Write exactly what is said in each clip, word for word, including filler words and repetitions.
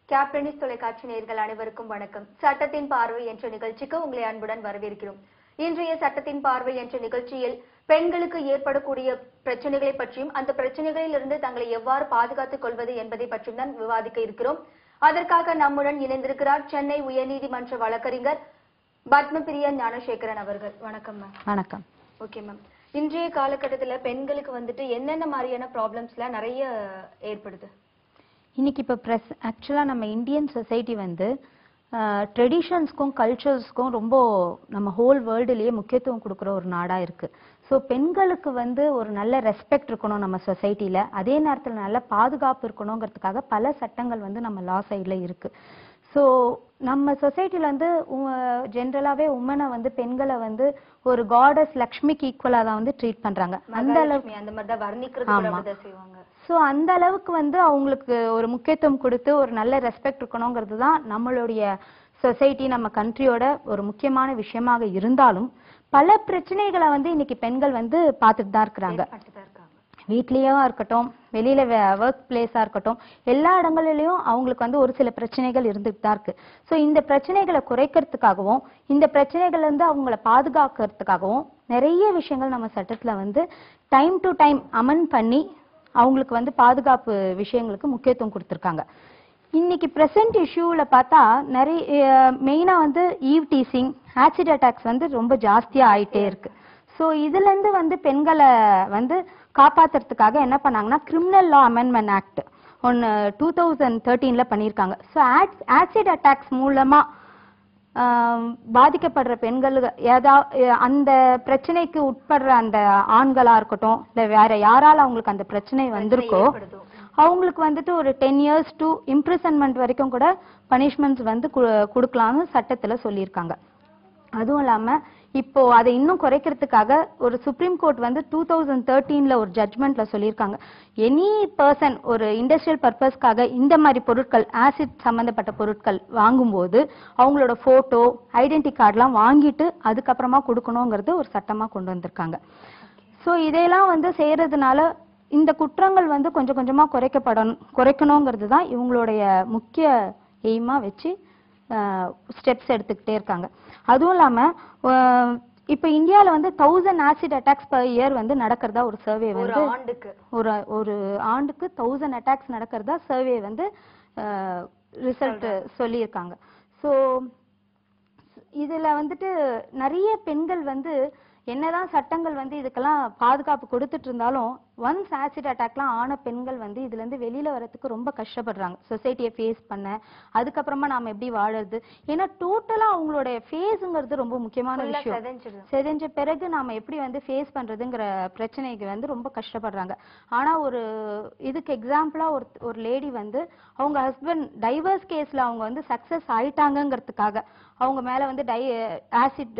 கேப்டனிஸ் தொலைக்காட்சி நேயர்கள் அனைவருக்கும் வணக்கம். சட்டத்தின் பார்வை என்ற நிகழ்ச்சிக்கு உங்களை அன்புடன் வரவேற்கிறோம். இன்றைய சட்டத்தின் பார்வை என்ற நிகழ்ச்சியில் பெண்களுக்கு ஏற்படக்கூடிய பிரச்சனைகளை பற்றியும் அந்த பிரச்சனைகளில் இருந்து தங்களை எவ்வாறு பாதுகாத்துக் கொள்வது என்பதை பற்றியும் தான் விவாதிக்க இருக்கிறோம். அதற்காக நம்முடன் இணைந்திருக்கிறார் சென்னை உயர்நீதிமன்ற வழக்கறிஞர் பத்மபிரியா ஞானசேகரன் அவர்கள். வணக்கம் மேம். வணக்கம். ஓகே மேம், இன்றைய காலகட்டத்தில் பெண்களுக்கு வந்துட்டு என்னென்ன மாதிரியான ப்ராப்ளம்ஸ்லாம் நிறைய ஏற்படுது? இன்னைக்கு இப்போ ப்ரெஸ் ஆக்சுவலாக நம்ம இந்தியன் சொசைட்டி வந்து ட்ரெடிஷன்ஸ்க்கும் கல்ச்சர்ஸ்க்கும் ரொம்ப நம்ம ஹோல் வேர்ல்டுலேயே முக்கியத்துவம் கொடுக்குற ஒரு நாடாக இருக்குது. ஸோ பெண்களுக்கு வந்து ஒரு நல்ல ரெஸ்பெக்ட் இருக்கணும் நம்ம சொசைட்டியில், அதே நேரத்தில் நல்ல பாதுகாப்பு இருக்கணுங்கிறதுக்காக பல சட்டங்கள் வந்து நம்ம லா சைடில் இருக்குது. ஸோ நம்ம சொசைட்டியில் வந்து ஜென்ரலாகவே உமனை வந்து பெண்களை வந்து ஒரு காடஸ் லக்ஷ்மிக்கு ஈக்குவலாக தான் வந்து ட்ரீட் பண்ணுறாங்க. அந்த அளவுக்கு அந்த மாதிரி தான் வர்ணிக்கிறது செய்வாங்க. ஸோ அந்த அளவுக்கு வந்து அவங்களுக்கு ஒரு முக்கியத்துவம் கொடுத்து ஒரு நல்ல ரெஸ்பெக்ட் இருக்கணுங்கிறது தான் நம்மளுடைய சொசைட்டி நம்ம கண்ட்ரியோட ஒரு முக்கியமான விஷயமாக இருந்தாலும் பல பிரச்சனைகளை வந்து இன்னைக்கு பெண்கள் வந்து பார்த்துட்டு தான் இருக்கிறாங்க. வீட்லேயும் இருக்கட்டும், வெளியில ஒர்க் பிளேஸா இருக்கட்டும், எல்லா இடங்களிலையும் அவங்களுக்கு வந்து ஒரு சில பிரச்சனைகள் இருந்துட்டு தான் இருக்கு. ஸோ இந்த பிரச்சனைகளை குறைக்கிறதுக்காகவும் இந்த பிரச்சனைகள் வந்து அவங்கள பாதுகாக்கிறதுக்காகவும் நிறைய விஷயங்கள் நம்ம சட்டத்துல வந்து டைம் டு டைம் அமெண்ட் பண்ணி அவங்களுக்கு வந்து பாதுகாப்பு விஷயங்களுக்கு முக்கியத்துவம் கொடுத்துருக்காங்க. இன்னைக்கு ப்ரெசன்ட் இஷ்யூவில் பார்த்தா நிறைய மெயினாக வந்து ஈவ் டீசிங், ஆசிட் அட்டாக்ஸ் வந்து ரொம்ப ஜாஸ்தியாக ஆயிட்டே இருக்கு. ஸோ இதுலேருந்து வந்து பெண்களை வந்து காப்பாற்றுறதுக்காக என்ன பண்ணாங்கன்னா கிரிமினல் லா அமெண்ட்மெண்ட் ஆக்ட் ஒன்று டூ தௌசண்ட் தேர்ட்டீனில் பண்ணியிருக்காங்க. ஸோ ஆசிட் அட்டாக்ஸ் மூலமாக பாதிக்கப்படுற பெண்கள் ஏதாவது அந்த பிரச்சனைக்கு உட்படுற அந்த ஆண்களா இருக்கட்டும் இல்லை வேற யாரால அவங்களுக்கு அந்த பிரச்சனை வந்திருக்கோ அவங்களுக்கு வந்துட்டு ஒரு டென் இயர்ஸ் டு இம்ப்ரிசன்மெண்ட் வரைக்கும் கூட பனிஷ்மெண்ட்ஸ் வந்து கொடுக்கலாம்னு சட்டத்துல சொல்லியிருக்காங்க. அதுவும் இல்லாம இப்போ அதை இன்னும் குறைக்கிறதுக்காக ஒரு சுப்ரீம் கோர்ட் வந்து டூ தௌசண்ட் தேர்ட்டீன்ல ஒரு ஜட்மெண்ட்ல சொல்லியிருக்காங்க, எனி பர்சன் ஒரு இண்டஸ்ட்ரியல் பர்பஸ்க்காக இந்த மாதிரி பொருட்கள் ஆசிட் சம்பந்தப்பட்ட பொருட்கள் வாங்கும்போது அவங்களோட போட்டோ ஐடென்டி கார்டெலாம் வாங்கிட்டு அதுக்கப்புறமா கொடுக்கணுங்கிறது ஒரு சட்டமா கொண்டு வந்திருக்காங்க. ஸோ இதையெல்லாம் வந்து செய்யறதுனால இந்த குற்றங்கள் வந்து கொஞ்சம் கொஞ்சமா குறைக்கப்படணும் குறைக்கணுங்கிறது தான் இவங்களுடைய முக்கிய எய்மா வச்சு ஸ்டெப்ஸ் எடுத்துக்கிட்டே இருக்காங்க. அதுவும் இல்லாம இப்ப இந்தியால வந்து thousand acid attacks per year வந்து நடக்கிறதா ஒரு சர்வே வந்து ஒரு ஒரு ஆண்டுக்கு தௌசண்ட் அட்டாக்ஸ் நடக்கிறதா சர்வே வந்து ரிசல்ட் சொல்லியிருக்காங்க. ஸோ இதுல வந்துட்டு நிறைய பெண்கள் வந்து என்னதான் சட்டங்கள் வந்து இதுக்கெல்லாம் பாதுகாப்பு கொடுத்துட்டு இருந்தாலும் ஒன்ஸ் ஆசிட் அட்டாக்லாம் ஆன பெண்கள் வந்து இதுல இருந்து வெளியில வரதுக்கு ரொம்ப கஷ்டப்படுறாங்க, சொசைட்டியை ஃபேஸ் பண்ண. அதுக்கப்புறமா நாம எப்படி வாழறது, ஏன்னா டோட்டலா அவங்களுடைய ஃபேஸுங்கிறது ரொம்ப முக்கியமான விஷயம். செதஞ்ச பிறகு நாம எப்படி வந்து ஃபேஸ் பண்றதுங்கிற பிரச்சனைக்கு வந்து ரொம்ப கஷ்டப்படுறாங்க. ஆனா ஒரு இதுக்கு எக்ஸாம்பிளா ஒரு ஒரு லேடி வந்து அவங்க ஹஸ்பண்ட் டைவர்ஸ் கேஸ்ல அவங்க வந்து சக்சஸ் ஆயிட்டாங்கிறதுக்காக அவங்க மேல வந்து டை ஆசிட்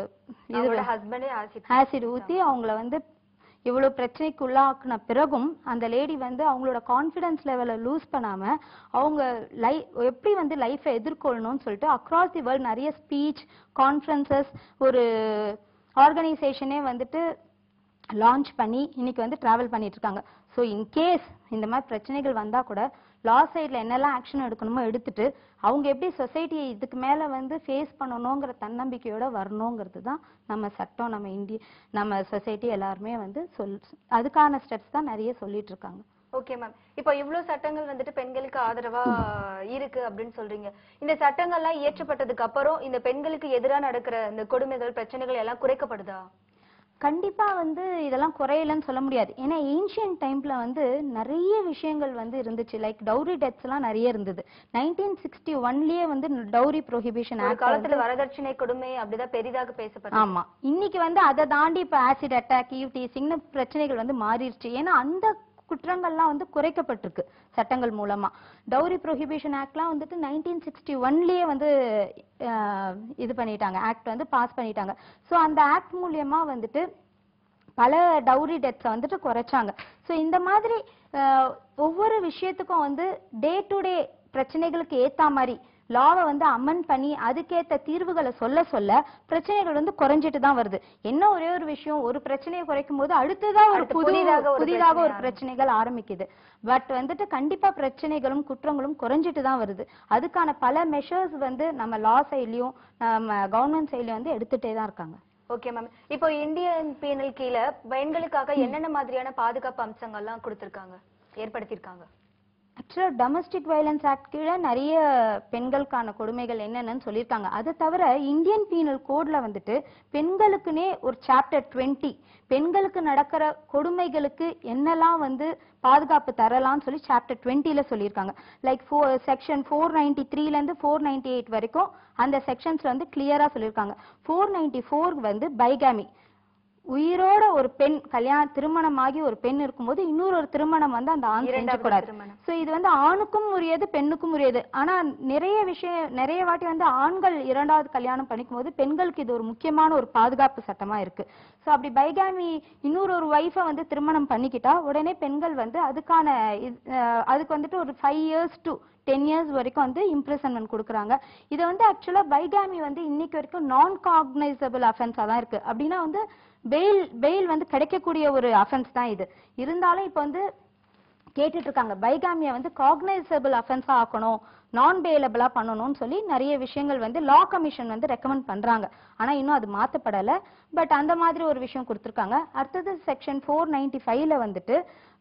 ஆசிட் ஊத்தி அவங்கள வந்து இவ்வளவு பிரச்சனைக்கு உள்ளாக்குன பிறகும் அந்த லேடி வந்து அவங்களோட கான்ஃபிடன்ஸ் லெவலை லூஸ் பண்ணாம அவங்க லைஃப் எப்படி வந்து லைஃபை எதிர்கொள்ளணும்னு சொல்லிட்டு அக்ராஸ் தி வேர்ல்ட் நிறைய ஸ்பீச் கான்ஃபரன்சஸ் ஒரு ஆர்கனைசேஷனே வந்துட்டு லான்ச் பண்ணி இன்னைக்கு வந்து டிராவல் பண்ணிட்டு இருக்காங்க. ஸோ இன்கேஸ் இந்த மாதிரி பிரச்சனைகள் வந்தா கூட லா சைட்ல என்னெல்லாம் ஆக்ஷன் எடுக்கணுமோ எடுத்துட்டு அவங்க எப்படி சொசைட்டியை இதுக்கு மேல வந்து ஃபேஸ் பண்ணணுங்கிற தன்னம்பிக்கையோட வரணுங்கிறது தான் நம்ம சட்டம், நம்ம இந்திய நம்ம சொசைட்டி எல்லாருமே வந்து சொல் அதுக்கான ஸ்டெப்ஸ் தான் நிறைய சொல்லிட்டு இருக்காங்க. ஓகே மேம், இப்போ இவ்வளவு சட்டங்கள் வந்துட்டு பெண்களுக்கு ஆதரவா இருக்கு அப்படின்னு சொல்றீங்க. இந்த சட்டங்கள்லாம் இயற்றப்பட்டதுக்கு அப்புறம் இந்த பெண்களுக்கு எதிராக நடக்கிற இந்த கொடுமைகள் பிரச்சனைகள் எல்லாம் குறைக்கப்படுதா? கண்டிப்பா வந்து இதெல்லாம் குறையலன்னு சொல்ல முடியாது. ஏன்னா ஏன்ஷியன்ட் டைம்ல வந்து நிறைய விஷயங்கள் வந்து இருந்துச்சு, லைக் டவுரி டெத்ஸ் எல்லாம் நிறைய இருந்தது. நைன்டீன் சிக்ஸ்டி ஒன்லயே வந்து டவுரி ப்ரோஹிபிஷன் ஆக்ட் காலத்துல வரதட்சணை கொடுமை அப்படிதான் பெரிதாக பேசப்படும். ஆமா, இன்னைக்கு வந்து அதை தாண்டி இப்ப ஆசிட் அட்டாக், ஈவ் டீசிங்னு பிரச்சனைகள் வந்து மாறிடுச்சு. ஏன்னா அந்த குற்றங்கள்லாம் வந்து குறைக்கப்பட்டிருக்கு சட்டங்கள் மூலமா. டவுரி ப்ரோஹிபிஷன் ஆக்ட்லாம் வந்துட்டு நைன்டீன் சிக்ஸ்டி ஒன்லயே வந்து இது பண்ணிட்டாங்க, ஆக்ட் வந்து பாஸ் பண்ணிட்டாங்க. ஸோ அந்த ஆக்ட் மூலியமா வந்துட்டு பல டவுரி டெத்ஸை வந்துட்டு குறைச்சாங்க. ஸோ இந்த மாதிரி ஒவ்வொரு விஷயத்துக்கும் வந்து டே டு டே பிரச்சனைகளுக்கு ஏத்த மாதிரி லாவை வந்து அமெண்ட் பண்ணி அதுக்கேத்த தீர்வுகளை சொல்ல சொல்ல பிரச்சனைகள் வந்து குறைஞ்சிட்டு தான் வருது. என்ன ஒரே ஒரு விஷயம், ஒரு பிரச்சனையை குறைக்கும் போது அடுத்ததான் ஒரு புதிதாக புதிதாக ஒரு பிரச்சனைகள் ஆரம்பிக்குது. பட் வந்துட்டு கண்டிப்பா பிரச்சனைகளும் குற்றங்களும் குறைஞ்சிட்டு தான் வருது. அதுக்கான பல மெஷர்ஸ் வந்து நம்ம லா சைட்லயும் நம்ம கவர்மெண்ட் சைட்லயும் வந்து எடுத்துட்டே தான் இருக்காங்க. ஓகே மேம், இப்போ இந்தியன் பீனல் கீழே பெண்களுக்காக என்னென்ன மாதிரியான பாதுகாப்பு அம்சங்கள்லாம் கொடுத்திருக்காங்க, ஏற்படுத்தியிருக்காங்க? ஆக்சுவலா டொமஸ்டிக் வயலன்ஸ் ஆக்ட் கீழே நிறைய பெண்களுக்கான கொடுமைகள் என்னென்னு சொல்லியிருக்காங்க. அதை தவிர இந்தியன் பீனல் கோட்ல வந்துட்டு பெண்களுக்குனே ஒரு சாப்டர் டுவெண்ட்டி பெண்களுக்கு நடக்கிற கொடுமைகளுக்கு என்னெல்லாம் வந்து பாதுகாப்பு தரலாம்னு சொல்லி சாப்டர் டுவெண்ட்டில சொல்லியிருக்காங்க. Like four section four ninety த்ரீல இருந்து ஃபோர் நைன்டி எயிட் வரைக்கும் அந்த செக்ஷன்ஸ்ல வந்து கிளியரா சொல்லியிருக்காங்க. ஃபோர் நைன்டி ஃபோர் வந்து பைகாமி, உயிரோட ஒரு பெண் கல்யாண திருமணமாகி ஒரு பெண் இருக்கும்போது இன்னொரு ஒரு திருமணம் வந்து அந்த ஆண் செஞ்சக்கூடாது. சோ இது வந்து ஆணுக்கும் உரியது பெண்ணுக்கும் உரியது. ஆனா நிறைய விஷயம் நிறைய வாட்டி வந்து ஆண்கள் இரண்டாவது கல்யாணம் பண்ணிக்கும் போது பெண்களுக்கு இது ஒரு முக்கியமான ஒரு பாதுகாப்பு சட்டமா இருக்கு. சோ அப்படி பைகாமி இன்னொரு ஒரு வைஃபை வந்து திருமணம் பண்ணிக்கிட்டா உடனே பெண்கள் வந்து அதுக்கான அதுக்கு வந்துட்டு ஒரு five years to ten years வரைக்கும் வந்து இம்ப்ரெசன்மெண்ட் கொடுக்குறாங்க. இதை வந்து ஆக்சுவலா பைகாமி வந்து இன்னைக்கு வரைக்கும் நான் காக்னைசபிள் அஃபென்ஸா தான் இருக்கு. அப்படின்னா வந்து பெயில் பெயில் வந்து கிடைக்கக்கூடிய ஒரு அஃபென்ஸ் தான் இது. இருந்தாலும் இப்ப வந்து கேட்டுட்டு இருக்காங்க பைகாமியை வந்து காக்னைசபிள் அஃபென்ஸா ஆக்கணும், நான் பெயிலபிளா பண்ணணும்னு சொல்லி நிறைய விஷயங்கள் வந்து லா கமிஷன் வந்து ரெக்கமெண்ட் பண்றாங்க. ஆனா இன்னும் அது மாத்தப்படல. பட் அந்த மாதிரி ஒரு விஷயம் கொடுத்திருக்காங்க. அடுத்தது செக்ஷன் ஃபோர் நைன்டி ஃபைவ்ல வந்துட்டு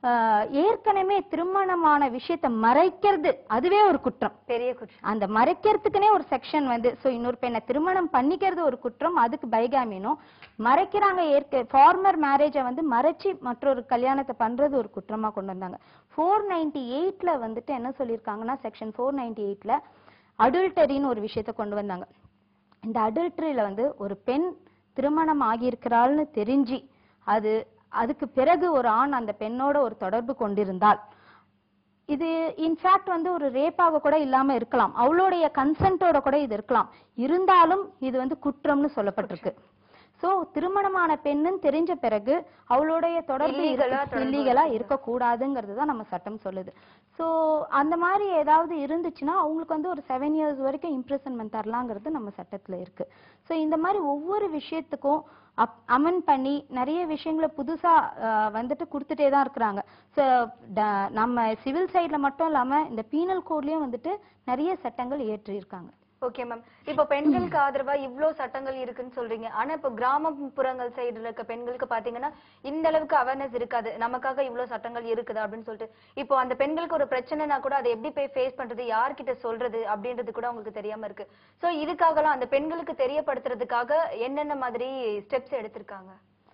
ஏற்கனவே திருமணமான விஷயத்தை மறைக்கிறது அதுவே ஒரு குற்றம், பெரிய குற்றம். அந்த மறைக்கிறதுக்குனே ஒரு செக்ஷன் வந்து சோ இன்னொரு பெண்ணை திருமணம் பண்ணிக்கிறது ஒரு குற்றம், அதுக்கு பைகாமினும் மறைக்கிறாங்க. ஏற்க ஃபார்மர் மேரேஜை வந்து மறைச்சி மற்றொரு கல்யாணத்தை பண்றது ஒரு குற்றமா கொண்டு வந்தாங்க. ஃபோர் நைன்டி எயிட்ல வந்துட்டு என்ன சொல்லியிருக்காங்கன்னா செக்ஷன் ஃபோர் நைன்டி எயிட்ல அடல்டரின்னு ஒரு விஷயத்த கொண்டு வந்தாங்க. இந்த அடல்டரியில வந்து ஒரு பெண் திருமணம் ஆகியிருக்கிறாள்னு தெரிஞ்சு அது அதுக்கு பிறகு ஒரு ஆண் அந்த பெண்ணோட ஒரு தொடர்பு கொண்டிருந்தால் இது இன்ஃபேக்ட் வந்து ஒரு ரேப்பாக கூட இல்லாம இருக்கலாம், அவளுடைய கன்சென்ட்டோட கூட இது இருக்கலாம். இருந்தாலும் இது வந்து குற்றம்னு சொல்லப்பட்டிருக்கு. சோ திருமணமான பெண்ணுன்னு தெரிஞ்ச பிறகு அவளுடைய தொடர்பு இல்லீகலா இருக்கக்கூடாதுங்கிறது தான் நம்ம சட்டம் சொல்லுது. சோ அந்த மாதிரி ஏதாவது இருந்துச்சுன்னா அவங்களுக்கு வந்து ஒரு செவன் இயர்ஸ் வரைக்கும் இம்ப்ரெசன்மெண்ட் தரலாங்கிறது நம்ம சட்டத்துல இருக்கு. சோ இந்த மாதிரி ஒவ்வொரு விஷயத்துக்கும் அமெண்ட் பண்ணி நிறைய விஷயங்களை புதுசா வந்துட்டு கொடுத்துட்டே தான் இருக்கிறாங்க. நம்ம சிவில் சைட்ல மட்டும் இல்லாம இந்த பீனல் கோட்லயும் வந்துட்டு நிறைய சட்டங்கள் இயற்றி இருக்காங்க. ஓகே மேம், இப்போ பெண்களுக்கு ஆதரவா இவ்ளோ சட்டங்கள் இருக்குன்னு சொல்றீங்க. ஆனா இப்போ கிராமப்புறங்கள் சைடுல இருக்க பெண்களுக்கு பாத்தீங்கன்னா இந்த அளவுக்கு அவேர்னஸ் இருக்காது, நமக்காக இவ்ளோ சட்டங்கள் இருக்குது அப்படின்னு சொல்லிட்டு. இப்போ அந்த பெண்களுக்கு ஒரு பிரச்சனைனா கூட அதை எப்படி போய் ஃபேஸ் பண்றது, யார்கிட்ட சொல்றது அப்படின்றது கூட அவங்களுக்கு தெரியாம இருக்கு. சோ இதுக்காகலாம் அந்த பெண்களுக்கு தெரியப்படுத்துறதுக்காக என்னென்ன மாதிரி ஸ்டெப்ஸ் எடுத்திருக்காங்க?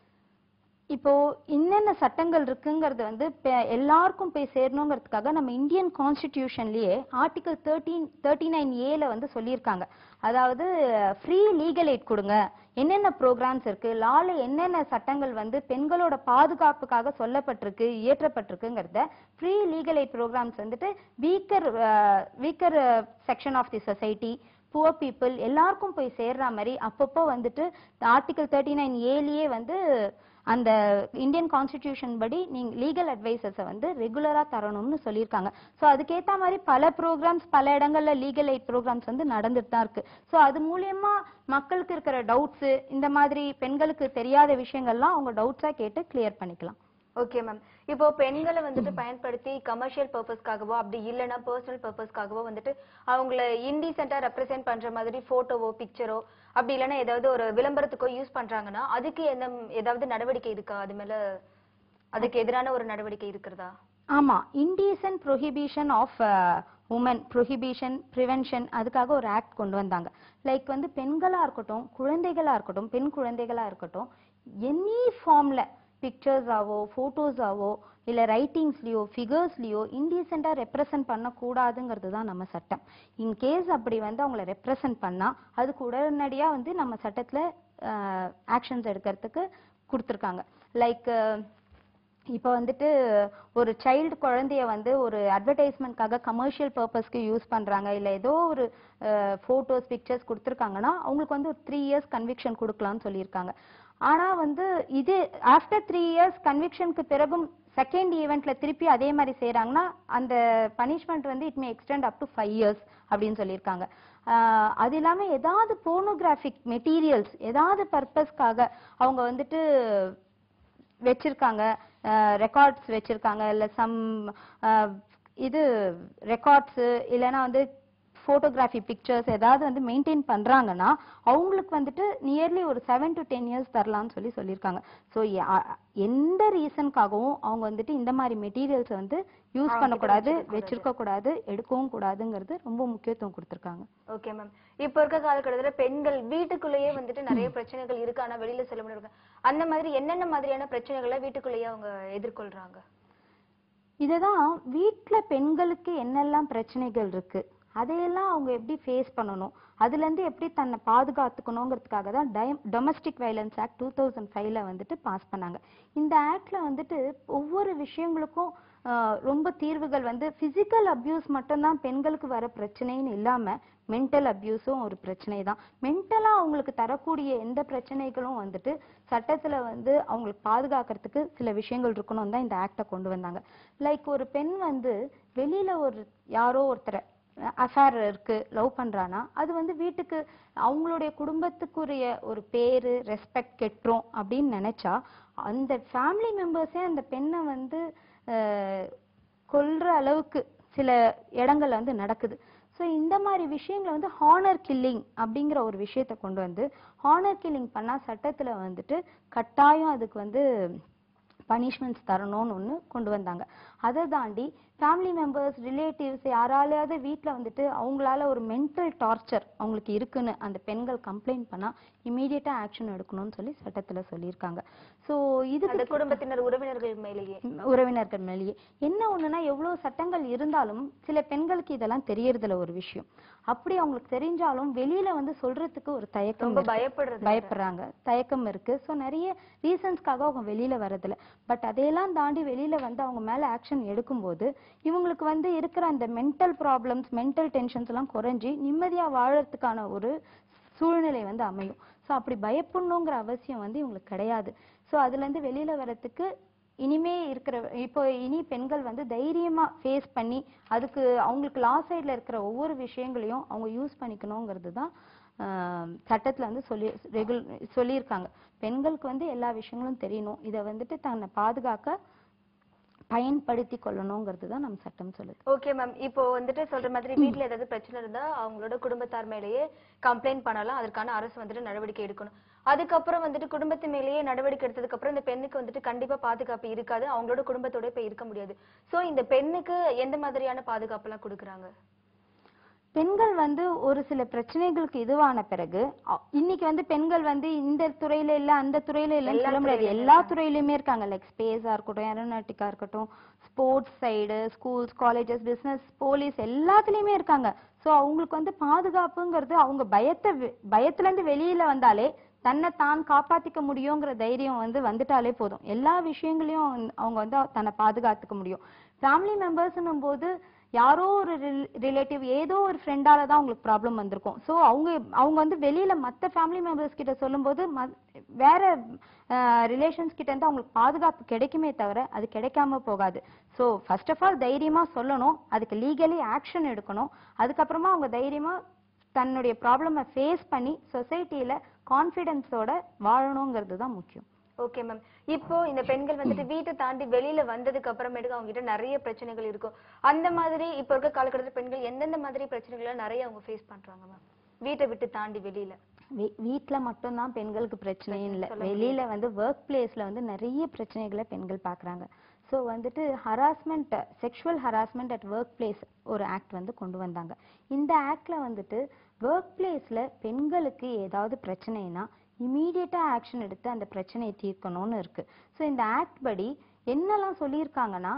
இப்போ என்னென்ன சட்டங்கள் இருக்குங்கிறது வந்து எல்லாருக்கும் போய் சேரணுங்கிறதுக்காக நம்ம இந்தியன் கான்ஸ்டிடியூஷன்லயே ஆர்டிகல் தேர்ட்டீன் தேர்ட்டி நைன் ஏல வந்து சொல்லியிருக்காங்க. அதாவது ஃப்ரீ லீகல் எய்ட் கொடுங்க, என்னென்ன ப்ரோக்ராம்ஸ் இருக்கு, லால என்னென்ன சட்டங்கள் வந்து பெண்களோட பாதுகாப்புக்காக சொல்லப்பட்டிருக்கு இயற்றப்பட்டிருக்குங்கிறத ஃப்ரீ லீகல் எய்ட் ப்ரோக்ராம்ஸ் வந்துட்டு weaker weaker section of the society, poor people எல்லாருக்கும் போய் சேர்ற மாதிரி அப்பப்போ வந்துட்டு ஆர்டிகல் தேர்ட்டி நைன் ஏலியே வந்து அந்த இந்தியன் கான்ஸ்டிடியூஷன் படி நீங்க லீகல் அட்வைசர்ஸை வந்து ரெகுலரா தரணும்னு சொல்லியிருக்காங்க. ஸோ அதுக்கேற்ற மாதிரி பல ப்ரோக்ராம்ஸ் பல இடங்கள்ல லீகல் எய்ட் ப்ரோக்ராம்ஸ் வந்து நடந்துட்டு தான் இருக்கு. ஸோ அது மூலியமா மக்களுக்கு இருக்கிற டவுட்ஸ், இந்த மாதிரி பெண்களுக்கு தெரியாத விஷயங்கள்லாம் அவங்க டவுட்ஸா கேட்டு கிளியர் பண்ணிக்கலாம். ஓகே மேம், இப்போ பெண்களை வந்துட்டு பயன்படுத்தி கமர்ஷியல் பர்பஸ்க்காகவோ அப்படி இல்லைன்னா பர்சனல் பர்பஸ்க்காகவோ வந்துட்டு அவங்கள இன்டீசென்ட்டா ரெப்ரசென்ட் பண்ற மாதிரி போட்டோவோ பிக்சரோ அப்படி இல்லைன்னா ஏதாவது ஒரு விளம்பரத்துக்கோ யூஸ் பண்றாங்கன்னா அதுக்கு என்ன ஏதாவது நடவடிக்கை இருக்கா? அது மேல அதுக்கு எதிரான ஒரு நடவடிக்கை இருக்கிறதா? ஆமா, indecent prohibition of women prohibition prevention அதுக்காக ஒரு ஆக்ட் கொண்டு வந்தாங்க. லைக் வந்து பெண்களா இருக்கட்டும் குழந்தைகளா இருக்கட்டும் பெண் குழந்தைகளா இருக்கட்டும் எனி ஃபார்ம்ல பிக்சர்ஸாவோ போட்டோஸாவோ இல்ல ரைட்டிங்ஸ்லயோ ஃபிகர்ஸ்லயோ இன்டீசென்ட்டா ரெப்ரசென்ட் பண்ணக்கூடாதுங்கிறது தான் நம்ம சட்டம். இன்கேஸ் அப்படி வந்து அவங்கள ரெப்ரசென்ட் பண்ணா அதுக்கு உடனடியா வந்து நம்ம சட்டத்துல ஆக்ஷன்ஸ் எடுக்கிறதுக்கு கொடுத்துருக்காங்க. லைக் இப்போ வந்துட்டு ஒரு சைல்டு குழந்தைய வந்து ஒரு அட்வர்டைஸ்மெண்ட்காக கமர்ஷியல் பர்பஸ்க்கு யூஸ் பண்றாங்க, இல்ல ஏதோ ஒரு போட்டோஸ் பிக்சர்ஸ் கொடுத்துருக்காங்கன்னா அவங்களுக்கு வந்து ஒரு த்ரீ இயர்ஸ் கன்விக்ஷன் கொடுக்கலாம்னு சொல்லியிருக்காங்க. ஆனா வந்து இது ஆஃப்டர் த்ரீ இயர்ஸ் கன்விக்ஷனுக்கு பிறகும் செகண்ட் ஈவெண்ட்ல திருப்பி அதே மாதிரி செய்யறாங்கன்னா அந்த பனிஷ்மெண்ட் வந்து it may extend up to five years அப்படின்னு சொல்லியிருக்காங்க. அது இல்லாம ஏதாவது போர்னோகிராஃபிக் மெட்டீரியல்ஸ் ஏதாவது பர்பஸ்க்காக அவங்க வந்துட்டு வச்சிருக்காங்க, ரெக்கார்ட்ஸ் வச்சிருக்காங்க, இல்ல சம் இது ரெக்கார்ட்ஸ் இல்லைன்னா வந்து போட்டோகிராஃபி பிக்சர்ஸ் ஏதாவது வந்து மெயின்டைன் பண்றாங்கன்னா அவங்களுக்கு வந்துட்டு நியர்லி ஒரு செவன் டு டென் இயர்ஸ் தரலாம்னு சொல்லி சொல்லியிருக்காங்க. ஸோ எந்த ரீசனுக்காகவும் அவங்க வந்துட்டு இந்த மாதிரி மெட்டீரியல்ஸ் வந்து யூஸ் பண்ணக்கூடாது, வச்சிருக்க கூடாது, எடுக்கவும் கூடாதுங்கிறது ரொம்ப முக்கியத்துவம் கொடுத்திருக்காங்க. Okay ma'am. இப்ப இருக்க காலகட்டத்துல பெண்கள் வீட்டுக்குள்ளேயே வந்துட்டு நிறைய பிரச்சனைகள் இருக்கு, ஆனா வெளியில சொல்ல முடியாது. அந்த மாதிரி என்னென்ன மாதிரியான பிரச்சனைகளை வீட்டுக்குள்ளேயே அவங்க எதிர்கொள்றாங்க? இதுதான் வீட்டுல பெண்களுக்கு என்னெல்லாம் பிரச்சனைகள் இருக்கு, அதையெல்லாம் அவங்க எப்படி ஃபேஸ் பண்ணணும், அதுல இருந்து எப்படி தன்னை பாதுகாத்துக்கணுங்கிறதுக்காக தான் domestic violence act two thousand ஃபைவ்ல வந்துட்டு பாஸ் பண்ணாங்க. இந்த ஆக்ட்ல வந்துட்டு ஒவ்வொரு விஷயங்களுக்கும் ரொம்ப தீர்வுகள் வந்து பிசிக்கல் அபியூஸ் மட்டும்தான் பெண்களுக்கு வர பிரச்சனைன்னு இல்லாம மென்டல் அபியூஸும் ஒரு பிரச்சனை தான். மென்டலா அவங்களுக்கு தரக்கூடிய எந்த பிரச்சனைகளும் வந்துட்டு சட்டத்துல வந்து அவங்களுக்கு பாதுகாக்கிறதுக்கு சில விஷயங்கள் இருக்கணும் தான் இந்த ஆக்டை கொண்டு வந்தாங்க. லைக் ஒரு பெண் வந்து வெளியில ஒரு யாரோ ஒருத்தரை அஃபேர் இருக்கு, லவ் பண்றானா, அது வந்து வீட்டுக்கு அவங்களுடைய குடும்பத்துக்குரிய ஒரு பேரு ரெஸ்பெக்ட் கெட்டுரும் அப்படின்னு நினைச்சா அந்த ஃபேமிலி மெம்பர்ஸே அந்த பெண்ணை வந்து கொல்ற அளவுக்கு சில இடங்கள்ல வந்து நடக்குது. ஸோ இந்த மாதிரி விஷயங்களை வந்து ஹானர் கில்லிங் அப்படிங்கிற ஒரு விஷயத்த கொண்டு வந்து ஹானர் கில்லிங் பண்ணா சட்டத்துல வந்துட்டு கட்டாயம் அதுக்கு வந்து பனிஷ்மெண்ட்ஸ் தரணும்னு ஒன்று கொண்டு வந்தாங்க. அதை தாண்டி ஃபேமிலி மெம்பர்ஸ் ரிலேட்டிவ்ஸ் யாராலையாவது வீட்டில் வந்துட்டு அவங்களால ஒரு மென்டல் டார்ச்சர் அவங்களுக்கு இருக்குன்னு அந்த பெண்கள் கம்ப்ளைண்ட் பண்ணா இமீடியட்டா ஆக்ஷன் எடுக்கணும்னு சொல்லி சட்டத்துல சொல்லியிருக்காங்க. ஸோ இது குடும்பத்தினர் உறவினர்கள் மேலேயே உறவினர்கள் மேலேயே என்ன ஒண்ணுன்னா எவ்வளவு சட்டங்கள் இருந்தாலும் சில பெண்களுக்கு இதெல்லாம் தெரியறதுல ஒரு விஷயம். அப்படி அவங்களுக்கு தெரிஞ்சாலும் வெளியில வந்து சொல்றதுக்கு ஒரு தயக்கம், பயப்படுறது பயப்படுறாங்க, தயக்கம் இருக்கு. ஸோ நிறைய ரீசன்ஸ்க்காக அவங்க வெளியில வரதில்ல. பட் அதையெல்லாம் தாண்டி வெளியில வந்து அவங்க மேல ஆக்ஷன் எடுக்கும்போது இவங்களுக்கு வந்து இருக்கிற அந்த மென்டல் ப்ராப்ளம்ஸ் மென்டல் டென்ஷன்ஸ் எல்லாம் குறைஞ்சி நிம்மதியா வாழறதுக்கான ஒரு சூழ்நிலை வந்து அமையும். ஸோ அப்படி பயப்படணுங்கிற அவசியம் வந்து இவங்களுக்கு கிடையாது. ஸோ அதுல இருந்து வெளியில வர்றதுக்கு இனிமே இருக்கிற இப்போ இனி பெண்கள் வந்து தைரியமா ஃபேஸ் பண்ணி அதுக்கு அவங்களுக்கு லா சைட்ல இருக்கிற ஒவ்வொரு விஷயங்களையும் அவங்க யூஸ் பண்ணிக்கணுங்கிறது தான் சட்டத்துல வந்து சொல்லி ரெகுல் சொல்லியிருக்காங்க. பெண்களுக்கு வந்து எல்லா விஷயங்களும் தெரியணும், இதை வந்துட்டு தன்னை பாதுகாக்க பயன்படுத்தி கொள்ளணுங்கிறது தான் நம்ம சட்டம் சொல்லுது. Okay ma'am. இப்போ வந்துட்டு சொல்ற மாதிரி வீட்டுல ஏதாவது பிரச்சனை இருந்தா அவங்களோட குடும்பத்தார் மேலேயே கம்ப்ளைண்ட் பண்ணலாம், அதற்கான அரசு வந்துட்டு நடவடிக்கை எடுக்கணும். அதுக்கப்புறம் வந்துட்டு குடும்பத்து மேலேயே நடவடிக்கை எடுத்ததுக்கு அப்புறம் இந்த பெண்ணுக்கு வந்துட்டு கண்டிப்பா பாதுகாப்பு இருக்காது, அவங்களோட குடும்பத்தோட போய் இருக்க முடியாது. சோ இந்த பெண்ணுக்கு எந்த மாதிரியான பாதுகாப்பு எல்லாம் கொடுக்குறாங்க? பெண்கள் வந்து ஒரு சில பிரச்சனைகளுக்கு இதுவான பிறகு இன்னைக்கு வந்து பெண்கள் வந்து இந்த துறையில இல்ல அந்த துறையில இல்லன்னு சொல்ல முடியாது, எல்லா துறையிலுமே இருக்காங்க. லைக் ஸ்பேஸா இருக்கட்டும், ஏரோநாட்டிக்கா இருக்கட்டும், sports side, schools, colleges, business, police எல்லாத்துலயுமே இருக்காங்க. சோ அவங்களுக்கு வந்து பாதுகாப்புங்கிறது அவங்க பயத்தை பயத்துல இருந்து வெளியில வந்தாலே தன்னை தான் காப்பாத்திக்க முடியுங்கிற தைரியம் வந்து வந்துட்டாலே போதும், எல்லா விஷயங்களையும் அவங்க வந்து தன்னை பாதுகாத்துக்க முடியும். ஃபேமிலி மெம்பர்ஸ்னும் போது யாரோ ஒரு ரிலேட்டிவ் ஏதோ ஒரு ஃப்ரெண்டால தான் அவங்களுக்கு ப்ராப்ளம் வந்திருக்கும். ஸோ அவங்க அவங்க வந்து வெளியில மற்ற ஃபேமிலி மெம்பர்ஸ் கிட்ட சொல்லும் போது வேற ரிலேஷன்ஸ் கிட்ட இருந்து அவங்களுக்கு பாதுகாப்பு கிடைக்குமே தவிர அது கிடைக்காம போகாது. ஸோ ஃபர்ஸ்ட் ஆஃப் ஆல் தைரியமா சொல்லணும், அதுக்கு லீகலி ஆக்ஷன் எடுக்கணும், அதுக்கப்புறமா அவங்க தைரியமா தன்னுடைய ப்ராப்ளமை ஃபேஸ் பண்ணி சொசைட்டியில கான்ஃபிடென்ஸோட வாழணுங்கிறது தான் முக்கியம். Okay ma'am. இப்போ இந்த பெண்கள் வந்துட்டு வீட்டை தாண்டி வெளியில வந்ததுக்கு அப்புறமேட்டுக்கு அவங்க கிட்ட நிறைய பிரச்சனைகள் இருக்கும். அந்த மாதிரி இப்ப இருக்க காலகட்டத்தில் பெண்கள் எந்தெந்த மாதிரி பிரச்சனைகளை நிறைய அவங்க ஃபேஸ் பண்றாங்க மேம் வீட்டை விட்டு தாண்டி வெளியில? வீட்டுல மட்டும்தான் பெண்களுக்கு பிரச்சனை இல்லை, வெளியில வந்து ஒர்க் பிளேஸ்ல வந்து நிறைய பிரச்சனைகளை பெண்கள் பாக்குறாங்க. ஸோ வந்துட்டு harassment, sexual harassment at work place ஒரு ஆக்ட் வந்து கொண்டு வந்தாங்க. இந்த ஆக்ட்ல வந்துட்டு ஒர்க் பிளேஸ்ல பெண்களுக்கு ஏதாவது பிரச்சனைனா இமீடியட்டா ஆக்ஷன் எடுத்து அந்த பிரச்சனையை தீர்க்கணும்னு இருக்கு. ஸோ இந்த ஆக்ட் படி என்னெல்லாம் சொல்லியிருக்காங்கன்னா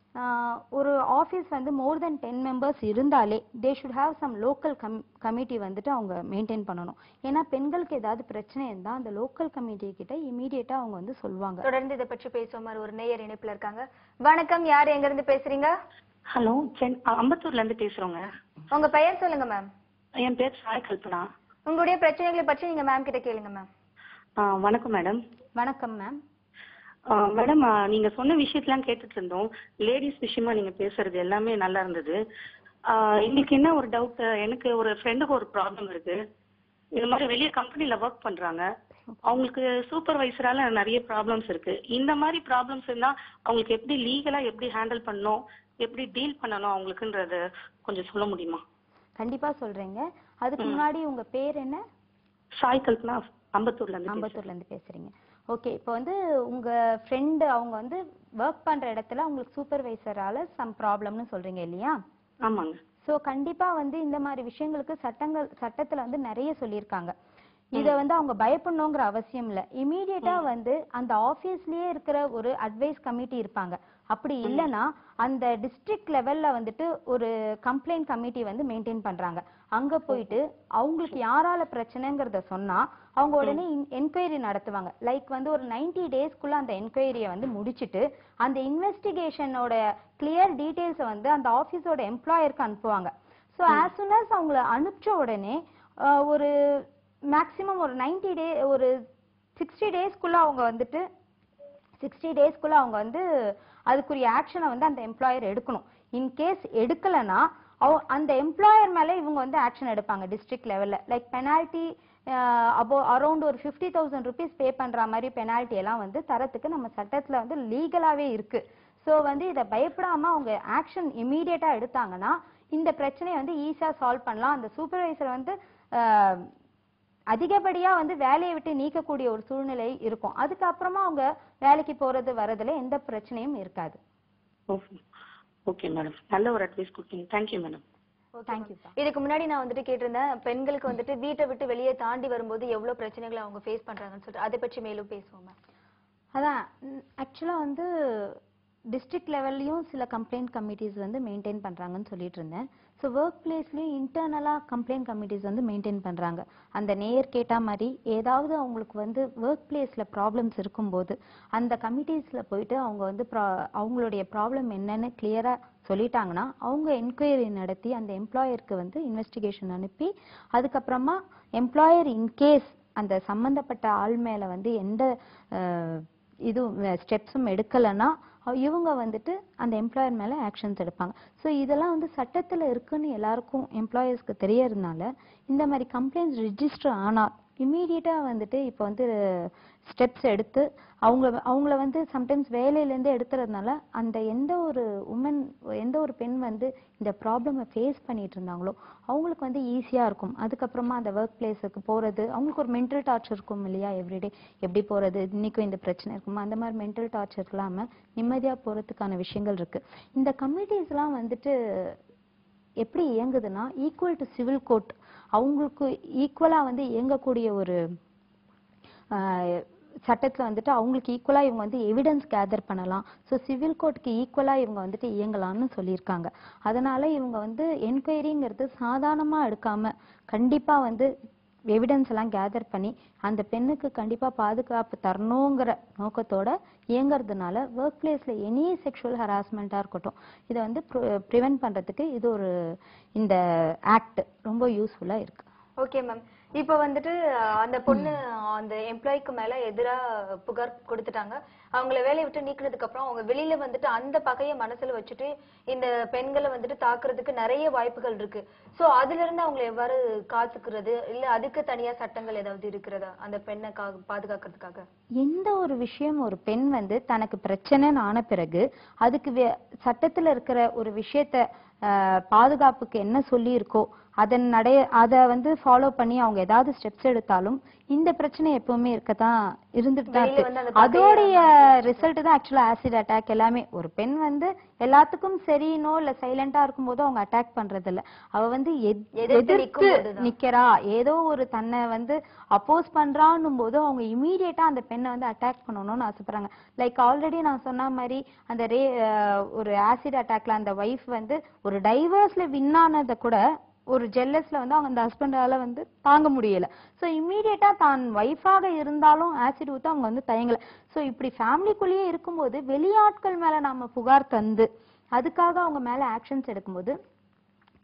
ஒரு ஆஃபீஸ் வந்து மோர் தென் டென் மெம்பர்ஸ் இருந்தாலே they should have some local com committee வந்துட்டு அவங்க மெயின்டைன் பண்ணணும். ஏன்னா பெண்களுக்கு ஏதாவது பிரச்சனை இருந்தா அந்த லோக்கல் கமிட்டி கிட்ட இமீடியட்டா அவங்க வந்து சொல்லுவாங்க. தொடர்ந்து இதை பற்றி பேசுவோம். ஒரு நேயர் இணைப்புல இருக்காங்க. வணக்கம், யார் எங்க இருந்து பேசுறீங்க? ஹலோ, அம்பத்தூர்ல இருந்து பேசுறோங்க. உங்க பெயர் சொல்லுங்க மேம். என் பேர் சாய் கல்பனா. உங்களுடைய பிரச்சனைகளை பற்றி நீங்க மேம் கிட்ட கேளுங்க மேம். வணக்கம் மேடம். வணக்கம் மேம். மேடம் நீங்க சொன்ன விஷயத்தெல்லாம் கேட்டுட்டு இருந்தோம். லேடிஸ் விஷயமா நீங்க பேசுறது எல்லாமே நல்லா இருந்தது. இன்னைக்கு என்ன ஒரு டவுட், எனக்கு ஒரு ஃப்ரெண்டுக்கு ஒரு ப்ராப்ளம் இருக்கு. இந்த மாதிரி வெளியே கம்பெனில ஒர்க் பண்றாங்க. அவங்களுக்கு சூப்பர்வைசரால நிறைய ப்ராப்ளம்ஸ் இருக்கு. இந்த மாதிரி ப்ராப்ளம்ஸ் இருந்தா அவங்களுக்கு எப்படி லீகலா எப்படி ஹேண்டில் பண்ணணும், எப்படி டீல் பண்ணணும் அவங்களுக்குன்றது கொஞ்சம் சொல்ல முடியுமா? கண்டிப்பா சொல்றேங்க. அதுக்கு முன்னாடி உங்க பேர் என்ன? சாய் கல்பனா, அம்பத்தூர்ல இருந்து அம்பத்தூர்ல இருந்து பேசுறீங்க. ஓகே, இப்போ வந்து உங்க ஃப்ரெண்ட் அவங்க வந்து ஒர்க் பண்ற இடத்துல உங்களுக்கு சூப்பர்வைசரால சம் ப்ராப்ளம்னு சொல்றீங்க இல்லையா? ஆமாங்க. சோ கண்டிப்பா வந்து இந்த மாதிரி விஷயங்களுக்கு சட்டங்கள் சட்டத்துல வந்து நிறைய சொல்லியிருக்காங்க. இத வந்து அவங்க பயப்படணுங்கிற அவசியம் இல்ல. இமீடியட்டா வந்து அந்த ஆபீஸ்லயே இருக்கிற ஒரு அட்வைஸ் கமிட்டி இருப்பாங்க. அப்படி இல்லனா அந்த டிஸ்ட்ரிக்ட் லெவல்ல வந்துட்டு ஒரு கம்ப்ளைண்ட் கமிட்டி வந்து மெயின்டைன் பண்றாங்க. அங்க போயிட்டு அவங்களுக்கு யாரால பிரச்சனைங்கறத சொன்னா அவங்க உடனே என்கொயரி நடத்துவாங்க. லைக் வந்து ஒரு நைன்டி டேஸ்க்குள்ள அந்த என்கொயரியை வந்து முடிச்சிட்டு அந்த இன்வெஸ்டிகேஷனோட கிளியர் டீடைல்ஸ் வந்து அந்த ஆபீஸோட எம்ப்ளாயருக்கு அனுப்புவாங்க. ஸோ ஆஸ் சூன் அஸ் அவங்கள அனுப்பிச்ச உடனே ஒரு மேக்ஸிமம் ஒரு நைன்டி டே ஒரு சிக்ஸ்டி டேஸ்க்குள்ள அவங்க வந்துட்டு சிக்ஸ்டி டேஸ்க்குள்ள அவங்க வந்து அதுக்குரிய ஆக்ஷனை வந்து அந்த எம்ப்ளாயர் எடுக்கணும். இன்கேஸ் எடுக்கலன்னா அந்த எம்ப்ளாயர் மேல இவங்க வந்து ஆக்ஷன் எடுப்பாங்க டிஸ்ட்ரிக்ட் லெவல்ல. லைக் பெனால்டி அபோ அரௌண்ட் ஒரு ஃபிஃப்டி தௌசண்ட் ருபீஸ் பே பண்ற மாதிரி பெனால்ட்டி எல்லாம் வந்து தரத்துக்கு நம்ம சட்டத்துல வந்து லீகலாவே இருக்கு. ஸோ வந்து இதை பயப்படாம அவங்க ஆக்ஷன் இமீடியட்டா எடுத்தாங்கன்னா இந்த பிரச்சனையை வந்து ஈஸியா சால்வ் பண்ணலாம். அந்த சூப்பர்வைசர் வந்து அதிகப்படியா வந்து வேலையை விட்டு நீக்கக்கூடிய ஒரு சூழ்நிலை இருக்கும். அதுக்கப்புறமா அவங்க வேலைக்கு போறது வரதுல எந்த பிரச்சனையும் இருக்காது. ஓகே மேடம், நல்ல ஒரு அட்வைஸ் கொடுத்தீங்க. Thank you madam. இதுக்கு முன்னாடி நான் வந்துட்டு கேட்டிருந்தேன், பெண்களுக்கு வந்துட்டு வீட்டை விட்டு வெளியே தாண்டி வரும்போது எவ்வளவு பிரச்சனைகளை அவங்க ஃபேஸ் பண்றாங்கன்னு சொல்லிட்டு அதை பற்றி மேலும் பேசுவோம். அதான் ஆக்சுவலா வந்து டிஸ்ட்ரிக்ட் லெவல்லையும் சில கம்ப்ளைண்ட் கமிட்டிஸ் வந்து மெயின்டைன் பண்றாங்கன்னு சொல்லிட்டு இருந்தேன். ஸோ ஒர்க் பிளேஸ்லயும் இன்டர்னலா கம்ப்ளைண்ட் கமிட்டிஸ் வந்து மெயின்டைன் பண்றாங்க. அந்த நேயர் கேட்டா மாதிரி ஏதாவது அவங்களுக்கு வந்து ஒர்க் பிளேஸ்ல ப்ராப்ளம்ஸ் இருக்கும்போது அந்த கமிட்டிஸ்ல போயிட்டு அவங்க வந்து அவங்களுடைய ப்ராப்ளம் என்னன்னு கிளியரா சொல்லிட்டாங்கன்னா அவங்க என்கொயரி நடத்தி அந்த எம்ப்ளாயருக்கு வந்து இன்வெஸ்டிகேஷன் அனுப்பி அதுக்கப்புறமா எம்ப்ளாயர் இன்கேஸ் அந்த சம்பந்தப்பட்ட ஆள் மேல வந்து எந்த இது ஸ்டெப்ஸும் எடுக்கலைன்னா இவங்க வந்துட்டு அந்த எம்ப்ளாயர் மேல ஆக்ஷன்ஸ் எடுப்பாங்க. ஸோ இதெல்லாம் வந்து சட்டத்துல இருக்குன்னு எல்லாருக்கும் எம்ப்ளாயர்ஸ்க்கு தெரியறதுனால இந்த மாதிரி கம்ப்ளைண்ட்ஸ் ரிஜிஸ்டர் ஆனா இமீடியட்டா வந்துட்டு இப்போ வந்து ஸ்டெப்ஸ் எடுத்து அவங்க அவங்கள வந்து சம்டைம்ஸ் வேலையிலேருந்து எடுத்துறதுனால அந்த எந்த ஒரு உமன் எந்த ஒரு பெண் வந்து இந்த ப்ராப்ளமை ஃபேஸ் பண்ணிட்டு இருந்தாங்களோ அவங்களுக்கு வந்து ஈஸியா இருக்கும். அதுக்கப்புறமா அந்த ஒர்க் பிளேஸுக்கு போறது அவங்களுக்கு ஒரு மென்டல் டார்ச்சர் இருக்கும் இல்லையா, எவ்ரிடே எப்படி போறது, இன்னைக்கும் இந்த பிரச்சனை இருக்குமா, அந்த மாதிரி மென்டல் டார்ச்சர் இல்லாம நிம்மதியா போறதுக்கான விஷயங்கள் இருக்கு. இந்த கமிட்டிஸ் எல்லாம் வந்துட்டு எப்படி இயங்குதுன்னா ஈக்குவல் டு சிவில் கோர்ட், அவங்களுக்கு ஈக்குவலா வந்து இயங்கக்கூடிய ஒரு சட்டத்துல வந்துட்டு அவங்களுக்கு ஈக்குவலா இவங்க வந்து எவிடன்ஸ் கேதர் பண்ணலாம். ஸோ சிவில் கோர்ட்டுக்கு ஈக்குவலா இவங்க வந்துட்டு இயங்கலாம்னு சொல்லியிருக்காங்க. அதனால இவங்க வந்து என்கொயரிங்கிறது சாதாரணமா எடுக்காம கண்டிப்பா வந்து எவிடன்ஸ் எல்லாம் கேதர் பண்ணி அந்த பெண்ணுக்கு கண்டிப்பா பாதுகாப்பு தரணுங்கிற நோக்கத்தோட இயங்குறதுனால ஒர்க் பிளேஸ்ல எனி செக்ஷுவல் ஹராஸ்மெண்டா இருக்கட்டும் இதை வந்து ப்ரிவென்ட் பண்றதுக்கு இது ஒரு இந்த ஆக்ட் ரொம்ப யூஸ்ஃபுல்லா இருக்கு. ஓகே மேம், இப்ப வந்துட்டு அந்த பொண்ணு அந்த எம்ப்ளாய்க்கு மேல எதிரா புகார் கொடுத்துட்டாங்க. அவங்கள வேலையை விட்டு நீக்கினதுக்கு அப்புறம் அவங்க வெளியில வந்துட்டு அந்த பகைய மனசுல வச்சுட்டு இந்த பெண்களை வந்துட்டு தாக்குறதுக்கு நிறைய வாய்ப்புகள் இருக்கு. சோ அதுல இருந்து அவங்களை எவ்வாறு காத்துக்கிறது, இல்ல அதுக்கு தனியா சட்டங்கள் ஏதாவது இருக்கிறதா அந்த பெண்ணை பாதுகாக்கிறதுக்காக? எந்த ஒரு விஷயம் ஒரு பெண் வந்து தனக்கு பிரச்சனைன்னு ஆன பிறகு அதுக்கு சட்டத்துல இருக்கிற ஒரு விஷயத்த பாதுகாப்புக்கு என்ன சொல்லி இருக்கோ அதன் நடைய அதை வந்து ஃபாலோ பண்ணி அவங்க ஏதாவது ஸ்டெப்ஸ் எடுத்தாலும் இந்த பிரச்சனை எப்பவுமே இருக்கதான் இருந்துட்டு தான் இருக்கு. அதோடைய ரிசல்ட் தான் ஆக்சுவலா ஆசிட் அட்டாக் எல்லாமே. ஒரு பெண் வந்து எல்லாத்துக்கும் சரினோ இல்ல சைலண்டா இருக்கும் போது அவங்க அட்டாக் பண்றது இல்ல, அவ வந்து எதிர்த்து நிக்கிறா, ஏதோ ஒரு தன்னை வந்து அப்போஸ் பண்றான்னும் போது அவங்க இமீடியட்டா அந்த பெண்ணை வந்து அட்டாக் பண்ணணும்னு ஆசைப்படுறாங்க. லைக் ஆல்ரெடி நான் சொன்ன மாதிரி அந்த ரே ஒரு ஆசிட் அட்டாக்ல அந்த ஒய்ஃப் வந்து ஒரு டைவர்ஸ்ல வின் ஆனதை கூட ஒரு ஜெல்லஸ்ல வந்து அவங்க அந்த ஹஸ்பண்டால வந்து தாங்க முடியல. சோ இமீடியட்டா தான் ஒய்ஃபாக இருந்தாலும் ஆசிட் ஊத்த அவங்க வந்து தயங்கல. சோ இப்படி ஃபேமிலிக்குள்ளேயே இருக்கும்போது வெளியாட்கள் மேல நாம புகார் தந்து அதுக்காக அவங்க மேல ஆக்ஷன்ஸ் எடுக்கும்போது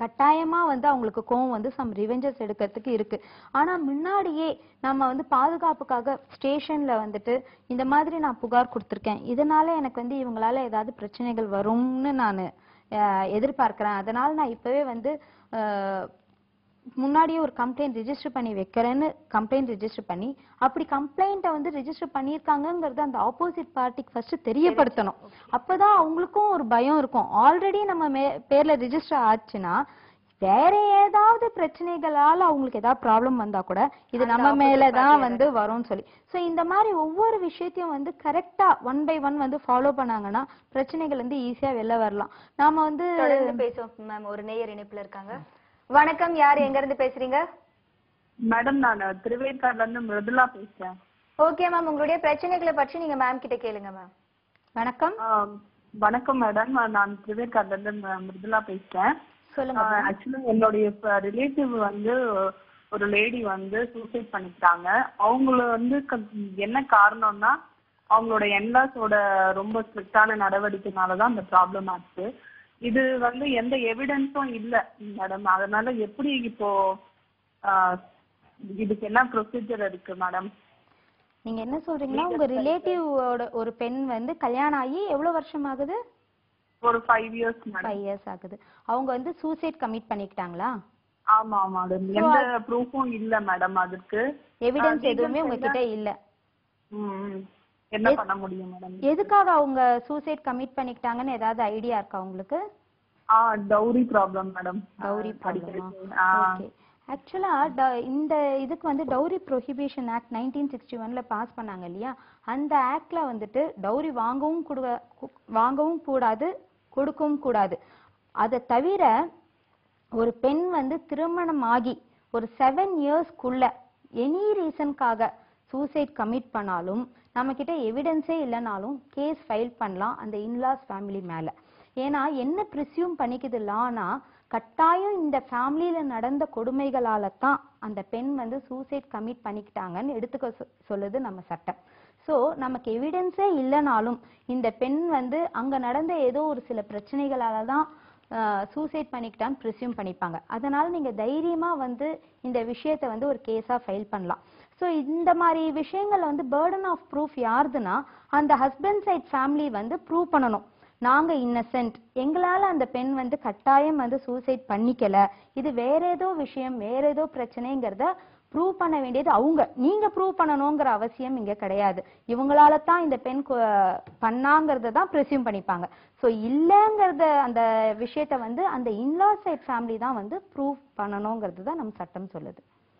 கட்டாயமா வந்து அவங்களுக்கு கோவம் வந்து சம் ரிவெஞ்சஸ் எடுக்கிறதுக்கு இருக்கு. ஆனா முன்னாடியே நம்ம வந்து பாதுகாப்புக்காக ஸ்டேஷன்ல வந்துட்டு இந்த மாதிரி நான் புகார் கொடுத்திருக்கேன், இதனால எனக்கு வந்து இவங்களால ஏதாவது பிரச்சனைகள் வரும்னு நான் எதிர்பார்க்கிறேன், அதனால நான் இப்பவே வந்து முன்னாடியே ஒரு கம்ப்ளைண்ட் ரெஜிஸ்டர் பண்ணி வைக்கிறேன்னு கம்ப்ளைண்ட் ரெஜிஸ்டர் பண்ணி, அப்படி கம்ப்ளைண்ட்டை வந்து ரெஜிஸ்டர் பண்ணியிருக்காங்கங்கிறது அந்த ஆப்போசிட் பார்ட்டிக்கு ஃபர்ஸ்ட் தெரியப்படுத்தணும். அப்பதான் அவங்களுக்கும் ஒரு பயம் இருக்கும். ஆல்ரெடி நம்ம மே பேர்ல ரெஜிஸ்டர் ஆச்சுன்னா வேற ஏதாவது பிரச்சனைகளால அவங்களுக்கு ஏதாவது ப்ராப்ளம் வந்தா கூட இது நம்ம மேலதான் வந்து வரும்னு சொல்லி. சோ இந்த மாதிரி ஒவ்வொரு விஷயத்தையும் வந்து கரெக்டா ஒன் பை ஒன் வந்து ஃபாலோ பண்ணாங்கன்னா பிரச்சனைகள் வந்து ஈஸியா வெளில வரலாம். நாம வந்து பேசுவோம் மேம். ஒரு நேயர் இணைப்புல இருக்காங்க. வணக்கம், யார் எங்க இருந்து பேசுறீங்க? மேடம், நான் திருவேற்காடுல இருந்து மிருதுலா பேசுறேன். ஓகே மேம், உங்களுடைய பிரச்சனைகளை பற்றி நீங்க மேம் கிட்ட கேளுங்க மேம். வணக்கம். வணக்கம் மேடம், நான் திருவேற்காடுல இருந்து மிருதுலா பேசுறேன். சொல்லுங்க. ஆக்சுவலா என்னுடைய ரிலேட்டிவ் வந்து ஒரு லேடி வந்து சூசைட் பண்ணிட்டாங்க. அவங்கள வந்து என்ன காரணம்னா அவங்களோட என்லாஸோட ரொம்ப ஸ்ட்ரிக்டான நடவடிக்கைனாலதான் அந்த ப்ராப்ளம் ஆச்சு. இது வந்து எந்த எவிடன்ஸும் இல்ல மேடம். அதனால எப்படி இப்போ இதுக்கு என்ன ப்ரொசீஜர் இருக்கு மேடம்? நீங்க என்ன சொல்றீங்கன்னா உங்க ரிலேட்டிவோட ஒரு பெண் வந்து கல்யாணம் ஆகி எவ்வளவு வருஷம் ஆகுது? ஒரு five years madam. Five years ஆகுது. அவங்க வந்து சூசைட் கமிட் பண்ணிக்கிட்டாங்களா? ஆமா மேடம். எந்த ப்ரூஃபும் இல்ல மேடம். அதுக்கு எவிடன்ஸ் எதுவுமே உங்ககிட்ட இல்ல. ம் என்ன பண்ண முடியும் மேடம்? எதுக்காக அவங்க சூசைட் கமிட் பண்ணிக்கிட்டாங்கன்னு ஏதாவது ஐடியா இருக்கா உங்களுக்கு? ஆ டவுரி ப்ராப்ளம் மேடம். டவுரி ப்ராப்ளமா? ஓகே. ஆக்சுவலா இந்த இதுக்கு வந்து dowry prohibition act nineteen sixty ஒன்ல பாஸ் பண்ணாங்க இல்லையா? அந்த ஆக்ட்ல வந்துட்டு டவுரி வாங்கவும் வாங்கவும் கூடாது, கொடுக்கவும் கூடாது. அதை தவிர ஒரு பெண் வந்து திருமணம் ஆகி ஒரு செவன் இயர்ஸ்க்குள்ள எனி ரீசனுக்காக சூசைட் கமிட் பண்ணாலும் நம்ம கிட்ட எவிடன்ஸே இல்லைனாலும் கேஸ் ஃபைல் பண்ணலாம் அந்த இன்லாஸ் ஃபேமிலி மேல. ஏன்னா என்ன ப்ரிசியூம் பண்ணிக்குது லானா, கட்டாயம் இந்த ஃபேமிலியில நடந்த கொடுமைகளால தான் அந்த பெண் வந்து சூசைட் கமிட் பண்ணிக்கிட்டாங்கன்னு எடுத்துக்க சொல்லுது நம்ம சட்டம். ஸோ நமக்கு எவிடன்ஸே இல்லைனாலும் இந்த பெண் வந்து அங்க நடந்த ஏதோ ஒரு சில பிரச்சனைகளால தான் சூசைட் பண்ணிக்கிட்டான்னு ப்ரிசியூம் பண்ணிப்பாங்க. அதனால நீங்க தைரியமா வந்து இந்த விஷயத்தை வந்து ஒரு கேஸா ஃபைல் பண்ணலாம். ஸோ இந்த மாதிரி விஷயங்கள் வந்து பேர்டன் ஆஃப் ப்ரூஃப் யாருதுன்னா அந்த ஹஸ்பண்ட் சைட் ஃபேமிலி வந்து ப்ரூவ் பண்ணணும், நாங்க இன்னசென்ட், எங்களால அந்த பெண் வந்து கட்டாயம் வந்து சூசைட் பண்ணிக்கல, இது வேற ஏதோ விஷயம் வேற ஏதோ பிரச்சனைங்கிறத ப்ரூவ் பண்ண வேண்டியது அவங்க. நீங்க ப்ரூவ் பண்ணணுங்கிற அவசியம் இங்க கிடையாது. இவங்களால தான் இந்த பெண் பண்ணாங்கிறத தான் ப்ரிசியூம் பண்ணிப்பாங்க. ஸோ இல்லைங்கிறத அந்த விஷயத்த வந்து அந்த இன்லா சைட் ஃபேமிலி தான் வந்து ப்ரூவ் பண்ணணுங்கிறது தான் நம்ம சட்டம் சொல்லுது.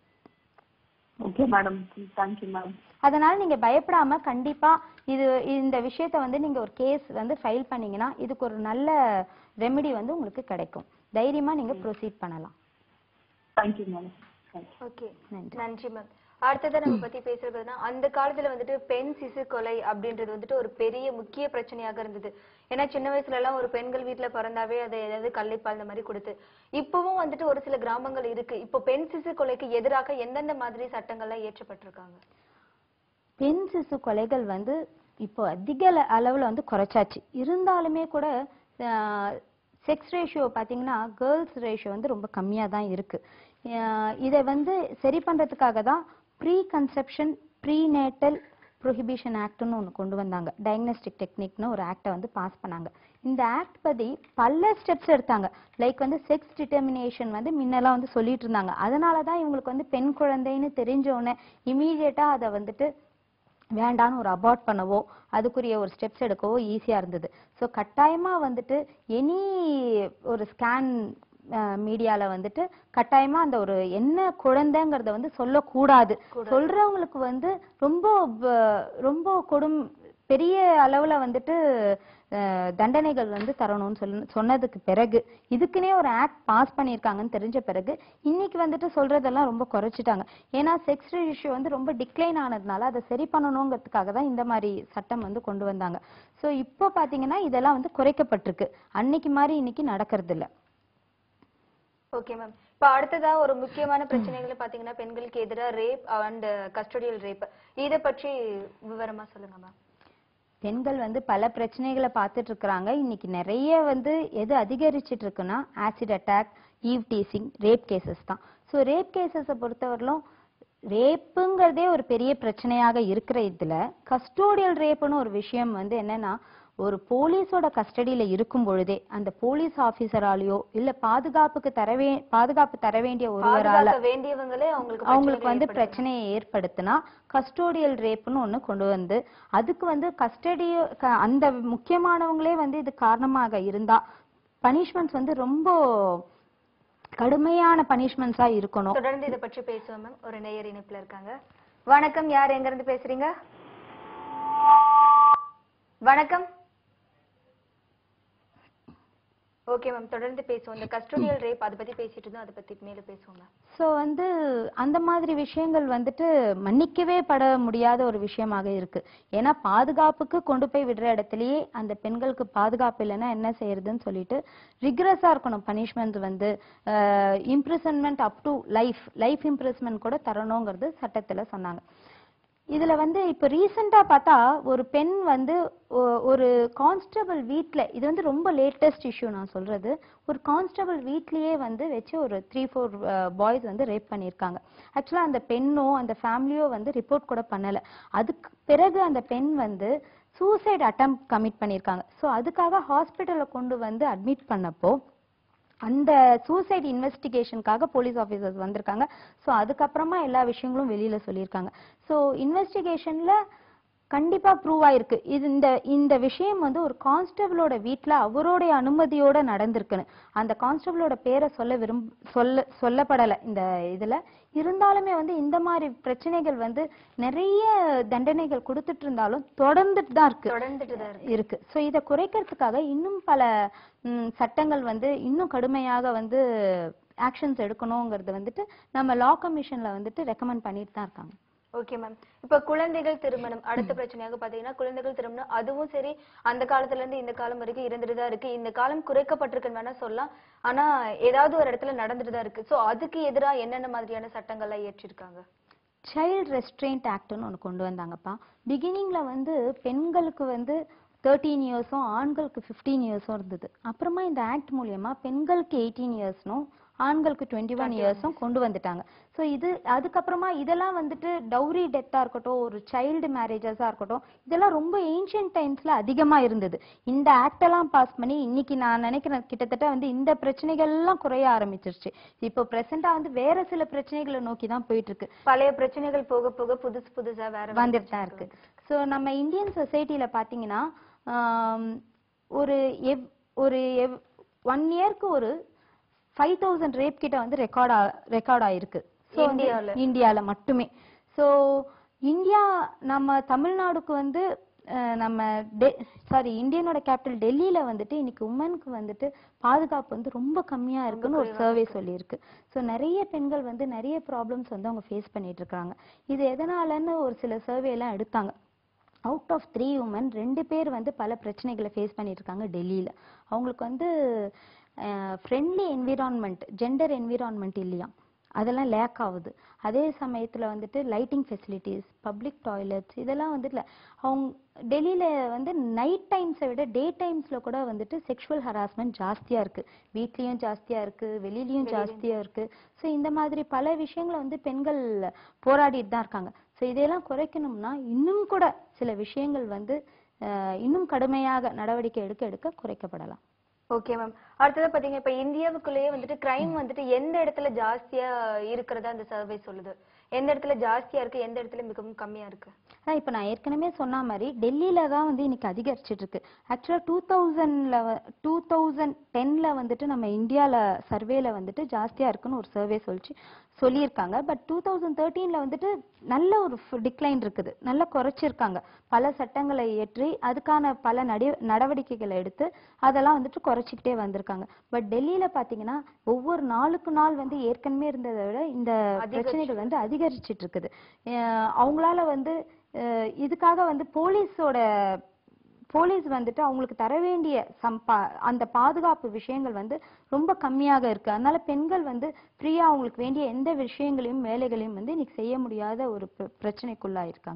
Okay madam, thank you madam. அதனால நீங்க பயப்படாம கண்டிப்பா இது இந்த விஷயத்த வந்து நீங்க ஒரு கேஸ் வந்து ஃபைல் பண்ணீங்கன்னா இதுக்கு ஒரு நல்ல ரெமெடி வந்து உங்களுக்கு கிடைக்கும். தைரியமா நீங்க ப்ரொசீட் பண்ணலாம். Thank you madam. ஓகே, நன்றி மேம். அடுத்ததை நம்ம பத்தி பேசுறதுன்னா அந்த காலத்துல வந்துட்டு பெண் சிசு கொலை அப்படின்றது வந்துட்டு ஒரு பெரிய முக்கிய பிரச்சனையாக இருந்தது. ஏன்னா சின்ன வயசுல எல்லாம் ஒரு பெண்கள் வீட்டுல பிறந்தாவே அதை ஏதாவது கள்ளிப்பால் இந்த மாதிரி கொடுத்து, இப்பவும் வந்துட்டு ஒரு சில கிராமங்கள் இருக்கு. இப்போ பெண் சிசு கொலைக்கு எதிராக எந்தெந்த மாதிரி சட்டங்கள்லாம் இயற்றப்பட்டிருக்காங்க? பெண் சிசு கொலைகள் வந்து இப்போ அதிக அளவுல வந்து குறைச்சாச்சு. இருந்தாலுமே கூட செக்ஸ் ரேஷியோ பாத்தீங்கன்னா கேர்ள்ஸ் ரேஷியோ வந்து ரொம்ப கம்மியா தான் இருக்கு. இதை வந்து சரி பண்றதுக்காக தான் pre conception pre natal prohibition ஆக்ட்னு ஒன்று கொண்டு வந்தாங்க. டயக்னோஸ்டிக் டெக்னிக்னு ஒரு ஆக்டை வந்து பாஸ் பண்ணாங்க. இந்த ஆக்ட் பத்தி பல ஸ்டெப்ஸ் எடுத்தாங்க. லைக் வந்து செக்ஸ் டிட்டர்மினேஷன் வந்து முன்னெல்லாம் வந்து சொல்லிட்டு இருந்தாங்க. அதனால தான் இவங்களுக்கு வந்து பெண் குழந்தைன்னு தெரிஞ்சோடனே இமீடியட்டா அதை வந்துட்டு வேண்டான்னு ஒரு அபார்ட் பண்ணவோ அதுக்குரிய ஒரு ஸ்டெப்ஸ் எடுக்கவோ ஈஸியா இருந்தது. ஸோ கட்டாயமா வந்துட்டு எனி ஒரு ஸ்கேன் மீடியால வந்துட்டு கட்டாயமா அந்த ஒரு என்ன குழந்தைங்கிறத வந்து சொல்லக்கூடாது. சொல்றவங்களுக்கு வந்து ரொம்ப ரொம்ப கொடும் பெரிய அளவுல வந்துட்டு தண்டனைகள் வந்து தரணும்னு சொல்லி சொன்னதுக்கு பிறகு இதுக்குன்னே ஒரு ஆக்ட் பாஸ் பண்ணியிருக்காங்கன்னு தெரிஞ்ச பிறகு இன்னைக்கு வந்துட்டு சொல்றதெல்லாம் ரொம்ப குறைச்சிட்டாங்க. ஏன்னா செக்ஸ் ரேஷியோ வந்து ரொம்ப டிக்ளைன் ஆனதுனால அதை சரி பண்ணணுங்கிறதுக்காக தான் இந்த மாதிரி சட்டம் வந்து கொண்டு வந்தாங்க. ஸோ இப்போ பாத்தீங்கன்னா இதெல்லாம் வந்து குறைக்கப்பட்டிருக்கு. அன்னைக்கு மாதிரி இன்னைக்கு நடக்கிறது இல்லை. Okay ma'am. இப்ப அடுத்ததா ஒரு முக்கியமான பிரச்சனைகளை பாத்தீங்கன்னா பெண்களுக்கு எதிராக ரேப் அண்ட் கஸ்டோடியல் ரேப், இதை பற்றி விவரமா சொல்லுங்க மேம். பெண்கள் வந்து பல பிரச்சனைகளை பார்த்துட்டு இருக்கிறாங்க. இன்னைக்கு நிறைய வந்து எது அதிகரிச்சிட்டு இருக்குன்னா acid attack, eve teasing, rape cases தான். ஸோ ரேப் கேசஸை பொறுத்தவரையிலும் ரேப்புங்கிறதே ஒரு பெரிய பிரச்சனையாக இருக்கிற இதுல கஸ்டோடியல் ரேப்புன்னு ஒரு விஷயம் வந்து என்னன்னா, ஒரு போலீஸோட கஸ்டடியில இருக்கும் பொழுதே அந்த போலீஸ் ஆபீசராலேயோ இல்ல பாதுகாப்புக்கு தரவே பாதுகாப்பு தர வேண்டிய ஒருவரால வேண்டியவங்களே அவங்களுக்கு அவங்களுக்கு வந்து பிரச்சனையை ஏற்படுத்தினா கஸ்டோடியல் ரேப்னு ஒண்ணு கொண்டு வந்து அதுக்கு வந்து கஸ்டடி அந்த முக்கியமானவங்களே வந்து இது காரணமாக இருந்தா பனிஷ்மெண்ட்ஸ் வந்து ரொம்ப கடுமையான பனிஷ்மெண்ட்ஸா இருக்கணும். தொடர்ந்து இதை பற்றி பேசுவோம் மேம். ஒரு நேயர் இணைப்புல இருக்காங்க. வணக்கம், யார் எங்க இருந்து பேசுறீங்க? வணக்கம். ஓகே மேம், தொடர்ந்து பேசுவோம். இந்த கஸ்டோடியல் ரேப் அதை பத்தி பேசிட்டு இருந்தோம், அதை பத்தி மேல பேசுவோம். ஸோ வந்து அந்த மாதிரி விஷயங்கள் வந்துட்டு மன்னிக்கவே பட முடியாத ஒரு விஷயமாக இருக்கு. ஏன்னா பாதுகாப்புக்கு கொண்டு போய் விடுற இடத்துலயே அந்த பெண்களுக்கு பாதுகாப்பு இல்லைன்னா என்ன செய்யறதுன்னு சொல்லிட்டு ரிக்ரஸா இருக்கணும். பனிஷ்மெண்ட் வந்து imprisonment up to life life imprisonment கூட தரணுங்கிறது சட்டத்துல சொன்னாங்க. இதுல வந்து இப்ப ரீசெண்டா பார்த்தா ஒரு பெண் வந்து ஒரு கான்ஸ்டபிள் வீட்ல, இது வந்து ரொம்ப லேட்டஸ்ட் இஷ்யூ நான் சொல்றது, ஒரு கான்ஸ்டபிள் வீட்லயே வந்து வச்சு ஒரு த்ரீ ஃபோர் பாய்ஸ் வந்து ரேப் பண்ணியிருக்காங்க. ஆக்சுவலா அந்த பெண்ணோ அந்த ஃபேமிலியோ வந்து ரிப்போர்ட் கூட பண்ணல. அதுக்கு பிறகு அந்த பெண் வந்து சூசைட் அட்டம் கமிட் பண்ணியிருக்காங்க. ஸோ அதுக்காக ஹாஸ்பிட்டல்ல கொண்டு வந்து அட்மிட் பண்ணப்போ அந்த சூசைட் இன்வெஸ்டிகேஷனுக்காக போலீஸ் ஆஃபீஸர்ஸ் வந்திருக்காங்க. ஸோ அதுக்கப்புறமா எல்லா விஷயங்களும் வெளியில சொல்லியிருக்காங்க. ஸோ இன்வெஸ்டிகேஷன்ல கண்டிப்பா ப்ரூவ் ஆயிருக்கு இது இந்த இந்த விஷயம் வந்து ஒரு கான்ஸ்டபிளோட வீட்டுல அவருடைய அனுமதியோட நடந்திருக்குன்னு. அந்த கான்ஸ்டபிளோட பேரை சொல்ல விரும்ப சொல்ல சொல்லப்படலை இந்த இதுல. இருந்தாலுமே வந்து இந்த மாதிரி பிரச்சனைகள் வந்து நிறைய தண்டனைகள் கொடுத்துட்டு இருந்தாலும் தொடர்ந்துட்டு தான் இருக்கு தொடர்ந்துட்டு தான் இருக்கு. ஸோ இதை குறைக்கிறதுக்காக இன்னும் பல சட்டங்கள் வந்து இன்னும் கடுமையாக வந்து ஆக்ஷன்ஸ் எடுக்கணுங்கிறது வந்துட்டு நம்ம லா கமிஷன்ல வந்துட்டு ரெக்கமெண்ட் பண்ணிட்டு தான் இருக்காங்க. Okay ma'am. இப்ப குழந்தைகள் திருமணம் அடுத்த பிரச்சனையாக பாத்தீங்கன்னா, குழந்தைகள் திருமணம் அதுவும் சரி அந்த காலத்துல இருந்து இந்த காலம் வரைக்கும் இருந்துட்டு தான் இருக்கு. இந்த காலம் குறைக்கப்பட்டிருக்குன்னு வேணா சொல்லலாம். ஆனா ஏதாவது ஒரு இடத்துல நடந்துட்டு தான் இருக்கு. சோ அதுக்கு எதிராக என்னென்ன மாதிரியான சட்டங்கள்லாம் ஏற்றிருக்காங்க? சைல்ட் ரெஸ்ட்ரெயின்ட் ஆக்ட்னு ஒன்று கொண்டு வந்தாங்கப்பா. பிகினிங்ல வந்து பெண்களுக்கு வந்து தேர்ட்டீன் இயர்ஸும் ஆண்களுக்கு ஃபிஃப்டீன் இயர்ஸும் இருந்தது. அப்புறமா இந்த ஆக்ட் மூலியமா பெண்களுக்கு எயிட்டீன் இயர்ஸ்னும் ஆண்களுக்கு டுவெண்ட்டி ஒன் இயர்ஸும் கொண்டு வந்துட்டாங்க. ஸோ இது அதுக்கப்புறமா இதெல்லாம் வந்துட்டு டவுரி டெத்தா இருக்கட்டும், ஒரு சைல்டு மேரேஜஸா இருக்கட்டும், இதெல்லாம் ரொம்ப ஏன்ஷியன்ட் டைம்ஸ்ல அதிகமா இருந்தது. இந்த ஆக்ட் எல்லாம் பாஸ் பண்ணி இன்னைக்கு நான் நினைக்கிறேன் கிட்டத்தட்ட வந்து இந்த பிரச்சனைகள் எல்லாம் குறைய ஆரம்பிச்சிருச்சு. இப்போ பிரசண்டா வந்து வேற சில பிரச்சனைகளை நோக்கி தான் போயிட்டு இருக்கு. பழைய பிரச்சனைகள் போக போக புதுசு புதுசா வேற வந்துட்டு தான் இருக்கு. ஸோ நம்ம இந்தியன் சொசைட்டில பாத்தீங்கன்னா ஒரு எவ் ஒரு எவ் ஒன் இயர்க்கு ஒரு ஃபைவ் தௌசண்ட் ரேப் கிட்ட வந்து ரெக்கார்ட் ரெக்கார்ட் ஆயிருக்கு இந்தியால மட்டுமே. ஸோ இந்தியா நம்ம தமிழ்நாடுக்கு வந்து நம்ம சாரி இந்தியனோட கேபிட்டல் டெல்லியில வந்துட்டு இன்னைக்கு உமனுக்கு வந்துட்டு பாதுகாப்பு வந்து ரொம்ப கம்மியா இருக்குன்னு ஒரு சர்வே சொல்லியிருக்கு. ஸோ நிறைய பெண்கள் வந்து நிறைய ப்ராப்ளம்ஸ் வந்து அவங்க ஃபேஸ் பண்ணிட்டு இருக்காங்க. இது எதனாலன்னு ஒரு சில சர்வே எல்லாம் எடுத்தாங்க. அவுட் ஆஃப் த்ரீ உமன் ரெண்டு பேர் வந்து பல பிரச்சனைகளை ஃபேஸ் பண்ணிட்டு இருக்காங்க டெல்லியில. அவங்களுக்கு வந்து ஃப்ரெண்ட்லி என்விரான்மெண்ட், ஜெண்டர் என்விரான்மெண்ட் இல்லையா, அதெல்லாம் லேக் ஆகுது. அதே சமயத்துல வந்துட்டு லைட்டிங் ஃபெசிலிட்டிஸ், பப்ளிக் டாய்லெட்ஸ் இதெல்லாம் வந்துட்டு அவங்க டெல்லியில வந்து நைட் டைம்ஸை விட டே டைம்ஸ்ல கூட வந்துட்டு செக்ஷுவல் ஹராஸ்மெண்ட் ஜாஸ்தியா இருக்கு. வீட்லயும் ஜாஸ்தியா இருக்கு, வெளியிலயும் ஜாஸ்தியா இருக்கு. ஸோ இந்த மாதிரி பல விஷயங்களை வந்து பெண்கள் போராடிட்டு தான் இருக்காங்க. ஸோ இதையெல்லாம் குறைக்கணும்னா இன்னும் கூட சில விஷயங்கள் வந்து இன்னும் கடுமையாக நடவடிக்கை எடுக்க எடுக்க குறைக்கப்படலாம். Okay ma'am. அடுத்தது பாத்தீங்க, இப்ப இந்தியாவுக்குள்ளேயே வந்துட்டு கிரைம் வந்துட்டு எந்த இடத்துல ஜாஸ்தியா இருக்கிறதா அந்த சர்வே சொல்லுது? எந்த இடத்துல ஜாஸ்தியா இருக்கு, எந்த இடத்துல மிகவும் கம்மியா இருக்கு? ஆனா இப்ப நான் ஏற்கனவே சொன்ன மாதிரி டெல்லியில தான் வந்து இன்னைக்கு அதிகரிச்சிட்டு இருக்கு. ஆக்சுவலா டூ தௌசண்ட்ல டூ தௌசண்ட் டென்ல வந்துட்டு நம்ம இந்தியால சர்வேல வந்துட்டு ஜாஸ்தியா இருக்குன்னு ஒரு சர்வே சொல்லிச்சு சொல்லியிருக்காங்க. பட் டூ தௌசண்ட் தேர்ட்டீன்ல வந்துட்டு நல்ல ஒரு டிக்ளைன் இருக்குது, நல்லா குறைச்சிருக்காங்க. பல சட்டங்களை இயற்றி அதுக்கான பல நடி நடவடிக்கைகளை எடுத்து அதெல்லாம் வந்துட்டு குறைச்சிக்கிட்டே வந்திருக்காங்க. பட் டெல்லியில பாத்தீங்கன்னா ஒவ்வொரு நாளுக்கு நாள் வந்து ஏற்கனவே இருந்ததை விட இந்த பிரச்சனைகள் வந்து அதிகரிச்சிட்டு இருக்குது. அவங்களால வந்து இதுக்காக வந்து போலீஸோட போலீஸ் வந்துட்டு அவங்களுக்கு தர வேண்டிய சம்பா அந்த பாதுகாப்பு விஷயங்கள் வந்து ரொம்ப கம்மியாக இருக்கு. அதனால பெண்கள் வந்து ஃப்ரீயா அவங்களுக்கு வேண்டிய எந்த விஷயங்களையும் வேலைகளையும் வந்து இன்னைக்கு செய்ய முடியாத ஒரு பிரச்சனைக்குள்ளா இருக்காங்க.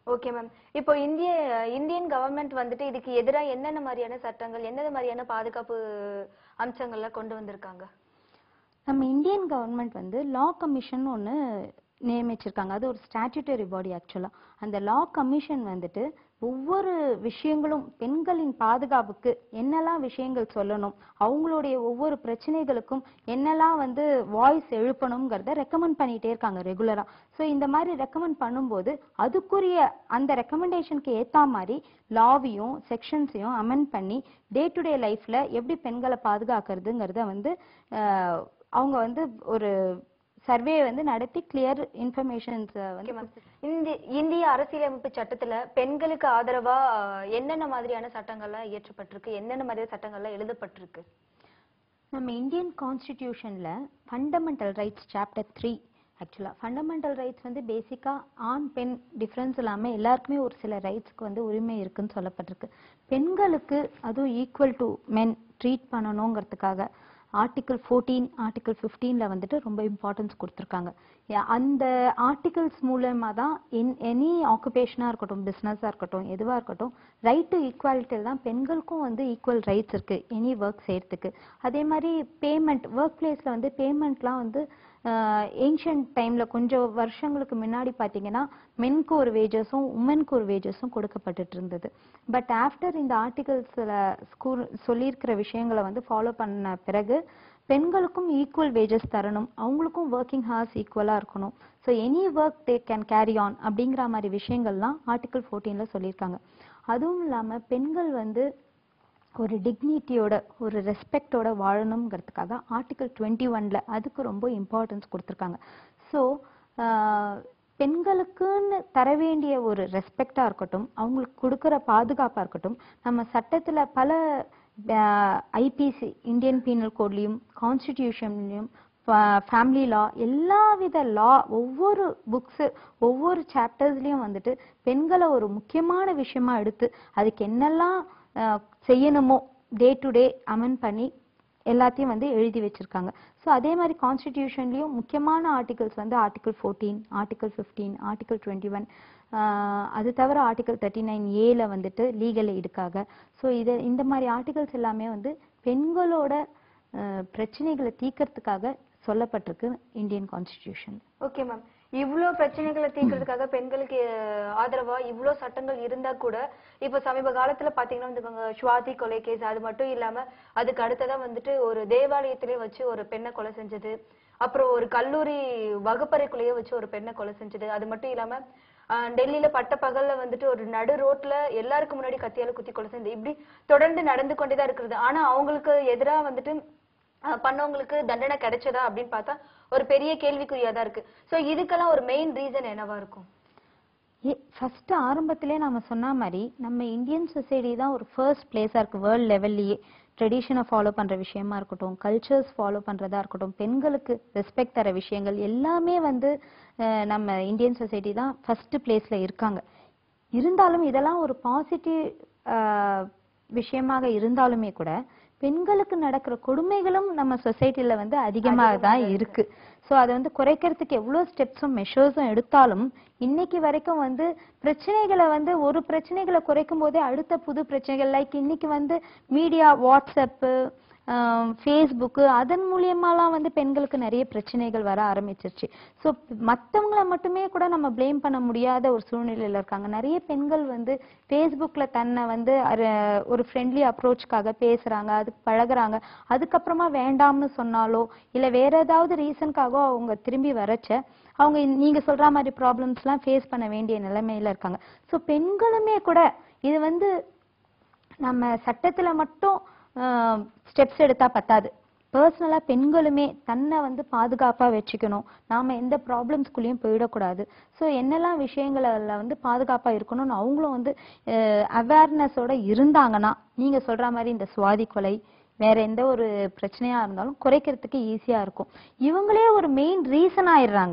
Okay ma'am. இப்போ இந்திய இந்தியன் கவர்மெண்ட் வந்துட்டு இதுக்கு எதிராக என்னென்ன மாதிரியான சட்டங்கள், என்னென்ன மாதிரியான பாதுகாப்பு அம்சங்கள்லாம் கொண்டு வந்திருக்காங்க? நம்ம இந்தியன் கவர்மெண்ட் வந்து லா கமிஷன் ஒன்று நியமிச்சிருக்காங்க. அது ஒரு ஸ்டாட்யூட்டரி பாடி ஆக்சுவலா. அந்த லா கமிஷன் வந்துட்டு ஒவ்வொரு விஷயங்களும் பெண்களின் பாதுகாப்புக்கு என்னெல்லாம் விஷயங்கள் சொல்லணும், அவங்களுடைய ஒவ்வொரு பிரச்சனைகளுக்கும் என்னெல்லாம் வந்து வாய்ஸ் எழுப்பணுங்கிறத ரெக்கமெண்ட் பண்ணிட்டே இருக்காங்க ரெகுலரா. ஸோ இந்த மாதிரி ரெக்கமெண்ட் பண்ணும்போது அதுக்குரிய அந்த ரெக்கமெண்டேஷனுக்கு ஏற்ற மாதிரி லாவையும் செக்ஷன்ஸையும் அமெண்ட் பண்ணி டே டு டே லைஃப்ல எப்படி பெண்களை பாதுகாக்கிறதுங்கிறத வந்து அவங்க வந்து ஒரு சர்வே வந்து நடத்தி கிளியர் இன்ஃபர்மேஷன்ஸ் வந்து இந்திய இந்திய அரசியலமைப்பு சட்டத்துல பெண்களுக்கு ஆதரவா என்னென்ன மாதிரியான சட்டங்கள்லாம் இயற்றப்பட்டிருக்கு, என்னென்ன மாதிரியான சட்டங்கள்லாம் எழுதப்பட்டிருக்கு? நம்ம இந்தியன் கான்ஸ்டிடியூஷன்ல ஃபண்டமெண்டல் ரைட்ஸ் சாப்டர் த்ரீ ஆக்சுவலா ஃபண்டமெண்டல் ரைட்ஸ் வந்து பேசிக்கா ஆண் பெண் டிஃபரன்ஸ் இல்லாம எல்லாருக்குமே ஒரு சில ரைட்ஸ்க்கு வந்து உரிமை இருக்குன்னு சொல்லப்பட்டிருக்கு. பெண்களுக்கு அதுவும் ஈக்குவல் டு மென் ட்ரீட் பண்ணணுங்கிறதுக்காக ஆர்டிகல் ஃபோர்டீன் ஆர்டிகல் ஃபிஃப்டீன்ல வந்துட்டு ரொம்ப இம்பார்ட்டன்ஸ் கொடுத்துருக்காங்க. அந்த ஆர்டிகல்ஸ் மூலமா தான் இன் எனி ஆக்குபேஷனா இருக்கட்டும், பிசினஸா இருக்கட்டும், எதுவா இருக்கட்டும், ரைட் டு ஈக்குவாலிட்டியில் தான் பெண்களுக்கும் வந்து ஈக்குவல் ரைட்ஸ் இருக்கு எனி ஒர்க் செய்யறதுக்கு. அதே மாதிரி பேமெண்ட் ஒர்க் பிளேஸ்ல வந்து பேமெண்ட்லாம் வந்து ஏன்ஷியன்ட் டைம்ல கொஞ்சம் வருஷங்களுக்கு முன்னாடி பாத்தீங்கன்னா மென்க்கு ஒரு வேஜஸும் உமனுக்கு ஒரு வேஜஸும் கொடுக்கப்பட்டு இருந்தது. பட் ஆஃப்டர் இந்த ஆர்டிகல்ஸ்ல ஸ்கூல் சொல்லியிருக்கிற விஷயங்களை வந்து ஃபாலோ பண்ண பிறகு பெண்களுக்கும் ஈக்குவல் வேஜஸ் தரணும், அவங்களுக்கும் ஒர்க்கிங் ஹார்ஸ் ஈக்குவலா இருக்கணும். So any work they can carry on அப்படிங்கிற மாதிரி விஷயங்கள்லாம் ஆர்டிகல் ஃபோர்டீன்ல சொல்லியிருக்காங்க. அதுவும் இல்லாம பெண்கள் வந்து ஒரு டிக்னிட்டியோட ஒரு ரெஸ்பெக்டோட வாழணுங்கிறதுக்காக ஆர்டிகல் டுவெண்ட்டி ஒன்ல அதுக்கு ரொம்ப இம்பார்ட்டன்ஸ் கொடுத்துருக்காங்க. ஸோ பெண்களுக்குன்னு தர வேண்டிய ஒரு ரெஸ்பெக்டா இருக்கட்டும், அவங்களுக்கு கொடுக்குற பாதுகாப்பா இருக்கட்டும், நம்ம சட்டத்துல பல ஐபிசி இந்தியன் பீனல் கோட்லயும் கான்ஸ்டிடியூஷன்லயும் ஃபேமிலி லா எல்லா வித லா ஒவ்வொரு புக்ஸ் ஒவ்வொரு சாப்டர்ஸ்லயும் வந்துட்டு பெண்களை ஒரு முக்கியமான விஷயமா எடுத்து அதுக்கு என்னெல்லாம் செய்யணுமோ டே டு டே அமெண்ட் பண்ணி எல்லாத்தையும் வந்து எழுதி வச்சிருக்காங்க. ஸோ அதே மாதிரி கான்ஸ்டிடியூஷன்லயும் முக்கியமான ஆர்டிகல்ஸ் வந்து article fourteen article fifteen article twenty one அது தவிர ஆர்டிகல் தேர்ட்டி நைன் ஏல வந்துட்டு லீகல் எய்டுக்காக. ஸோ இது இந்த மாதிரி ஆர்டிகல்ஸ் எல்லாமே வந்து பெண்களோட பிரச்சனைகளை தீர்க்கறதுக்காக சொல்லப்பட்டிருக்கு இந்தியன் கான்ஸ்டிடியூஷன். Okay ma'am. இவ்ளோ பிரச்சனைகளை தீர்க்கிறதுக்காக பெண்களுக்கு ஆதரவா இவ்ளோ சட்டங்கள் இருந்தா கூட இப்ப சமீப காலத்துல பாத்தீங்கன்னா வந்துக்கோங்க சுவாதி கொலை கேஸ், அது மட்டும் இல்லாம அதுக்கு அடுத்ததான் வந்துட்டு ஒரு தேவாலயத்திலே வச்சு ஒரு பெண்ணை கொலை செஞ்சது, அப்புறம் ஒரு கல்லூரி வகுப்பறைக்குள்ளேயே வச்சு ஒரு பெண்ணை கொலை செஞ்சது, அது மட்டும் இல்லாம டெல்லியில பட்ட பகல்ல வந்துட்டு ஒரு நடு ரோட்ல எல்லாருக்கும் முன்னாடி கத்தியால குத்தி கொலை செஞ்சது, இப்படி தொடர்ந்து நடந்து கொண்டேதான் இருக்கிறது. ஆனா அவங்களுக்கு எதிரா வந்துட்டு பண்ணவங்களுக்கு தண்டனை கிடைச்சதா அப்படின்னு பார்த்தா ஒரு பெரிய கேள்விக்குறியாதான் இருக்கு. சோ இதுக்கெல்லாம் ஒரு மெயின் ரீசன் என்னவா இருக்கும்? ஃபர்ஸ்ட் ஆரம்பத்திலே நாம சொன்ன மாதிரி நம்ம இந்தியன் சொசைட்டி தான் ஒரு ஃபர்ஸ்ட் பிளேஸா இருக்கு வேர்ல்ட் லெவல்லயே. ட்ரெடிஷனை ஃபாலோ பண்ற விஷயமா இருக்கட்டும், கல்ச்சர்ஸ் ஃபாலோ பண்றதா இருக்கட்டும், பெண்களுக்கு ரெஸ்பெக்ட் தர விஷயங்கள் எல்லாமே வந்து நம்ம இந்தியன் சொசைட்டி தான் ஃபர்ஸ்ட் பிளேஸ்ல இருக்காங்க. இருந்தாலும் இதெல்லாம் ஒரு பாசிட்டிவ் விஷயமாக இருந்தாலுமே கூட பெண்களுக்கு நடக்கிற கொடுமைகளும் நம்ம சொசைட்டில வந்து அதிகமாக தான் இருக்கு. ஸோ அதை வந்து குறைக்கிறதுக்கு எவ்வளோ ஸ்டெப்ஸும் மெஷர்ஸும் எடுத்தாலும் இன்னைக்கு வரைக்கும் வந்து பிரச்சனைகளை வந்து ஒரு பிரச்சனைகளை குறைக்கும் போதே அடுத்த புது பிரச்சனைகள் லைக் இன்னைக்கு வந்து மீடியா வாட்ஸ்அப்பு ஃபேஸ்புக்கு அதன் மூலியமாலாம் வந்து பெண்களுக்கு நிறைய பிரச்சனைகள் வர ஆரம்பிச்சிருச்சு. ஸோ மற்றவங்களை மட்டுமே கூட நம்ம பிளேம் பண்ண முடியாத ஒரு சூழ்நிலையில இருக்காங்க. நிறைய பெண்கள் வந்து ஃபேஸ்புக்ல தன்னை வந்து ஒரு ஃப்ரெண்ட்லி அப்ரோச்சுக்காக பேசுறாங்க, அதுக்கு பழகுறாங்க, அதுக்கப்புறமா வேண்டாம்னு சொன்னாலோ இல்லை வேற ஏதாவது ரீசனுக்காகவோ அவங்க திரும்பி வரச்ச அவங்க நீங்க சொல்ற மாதிரி ப்ராப்ளம்ஸ் எல்லாம் ஃபேஸ் பண்ண வேண்டிய நிலைமையில இருக்காங்க. ஸோ பெண்களுமே கூட இது வந்து நம்ம சட்டத்துல மட்டும் ஸ்டெப்ஸ் எடுத்தா பத்தாது. பர்சனலா பெண்களுமே தன்னை வந்து பாதுகாப்பா வச்சுக்கணும், நாம எந்த ப்ராப்ளம்ஸ்குள்ளேயும் போயிடக்கூடாது. ஸோ என்னெல்லாம் விஷயங்கள்ல வந்து பாதுகாப்பா இருக்கணும்னு அவங்களும் வந்து அவேர்னஸோட இருந்தாங்கன்னா நீங்க சொல்ற மாதிரி இந்த சுவாதி கொலை வேற எந்த ஒரு பிரச்சனையா இருந்தாலும் குறைக்கிறதுக்கு ஈஸியா இருக்கும். இவங்களே ஒரு மெயின் ரீசன் ஆயிடுறாங்க.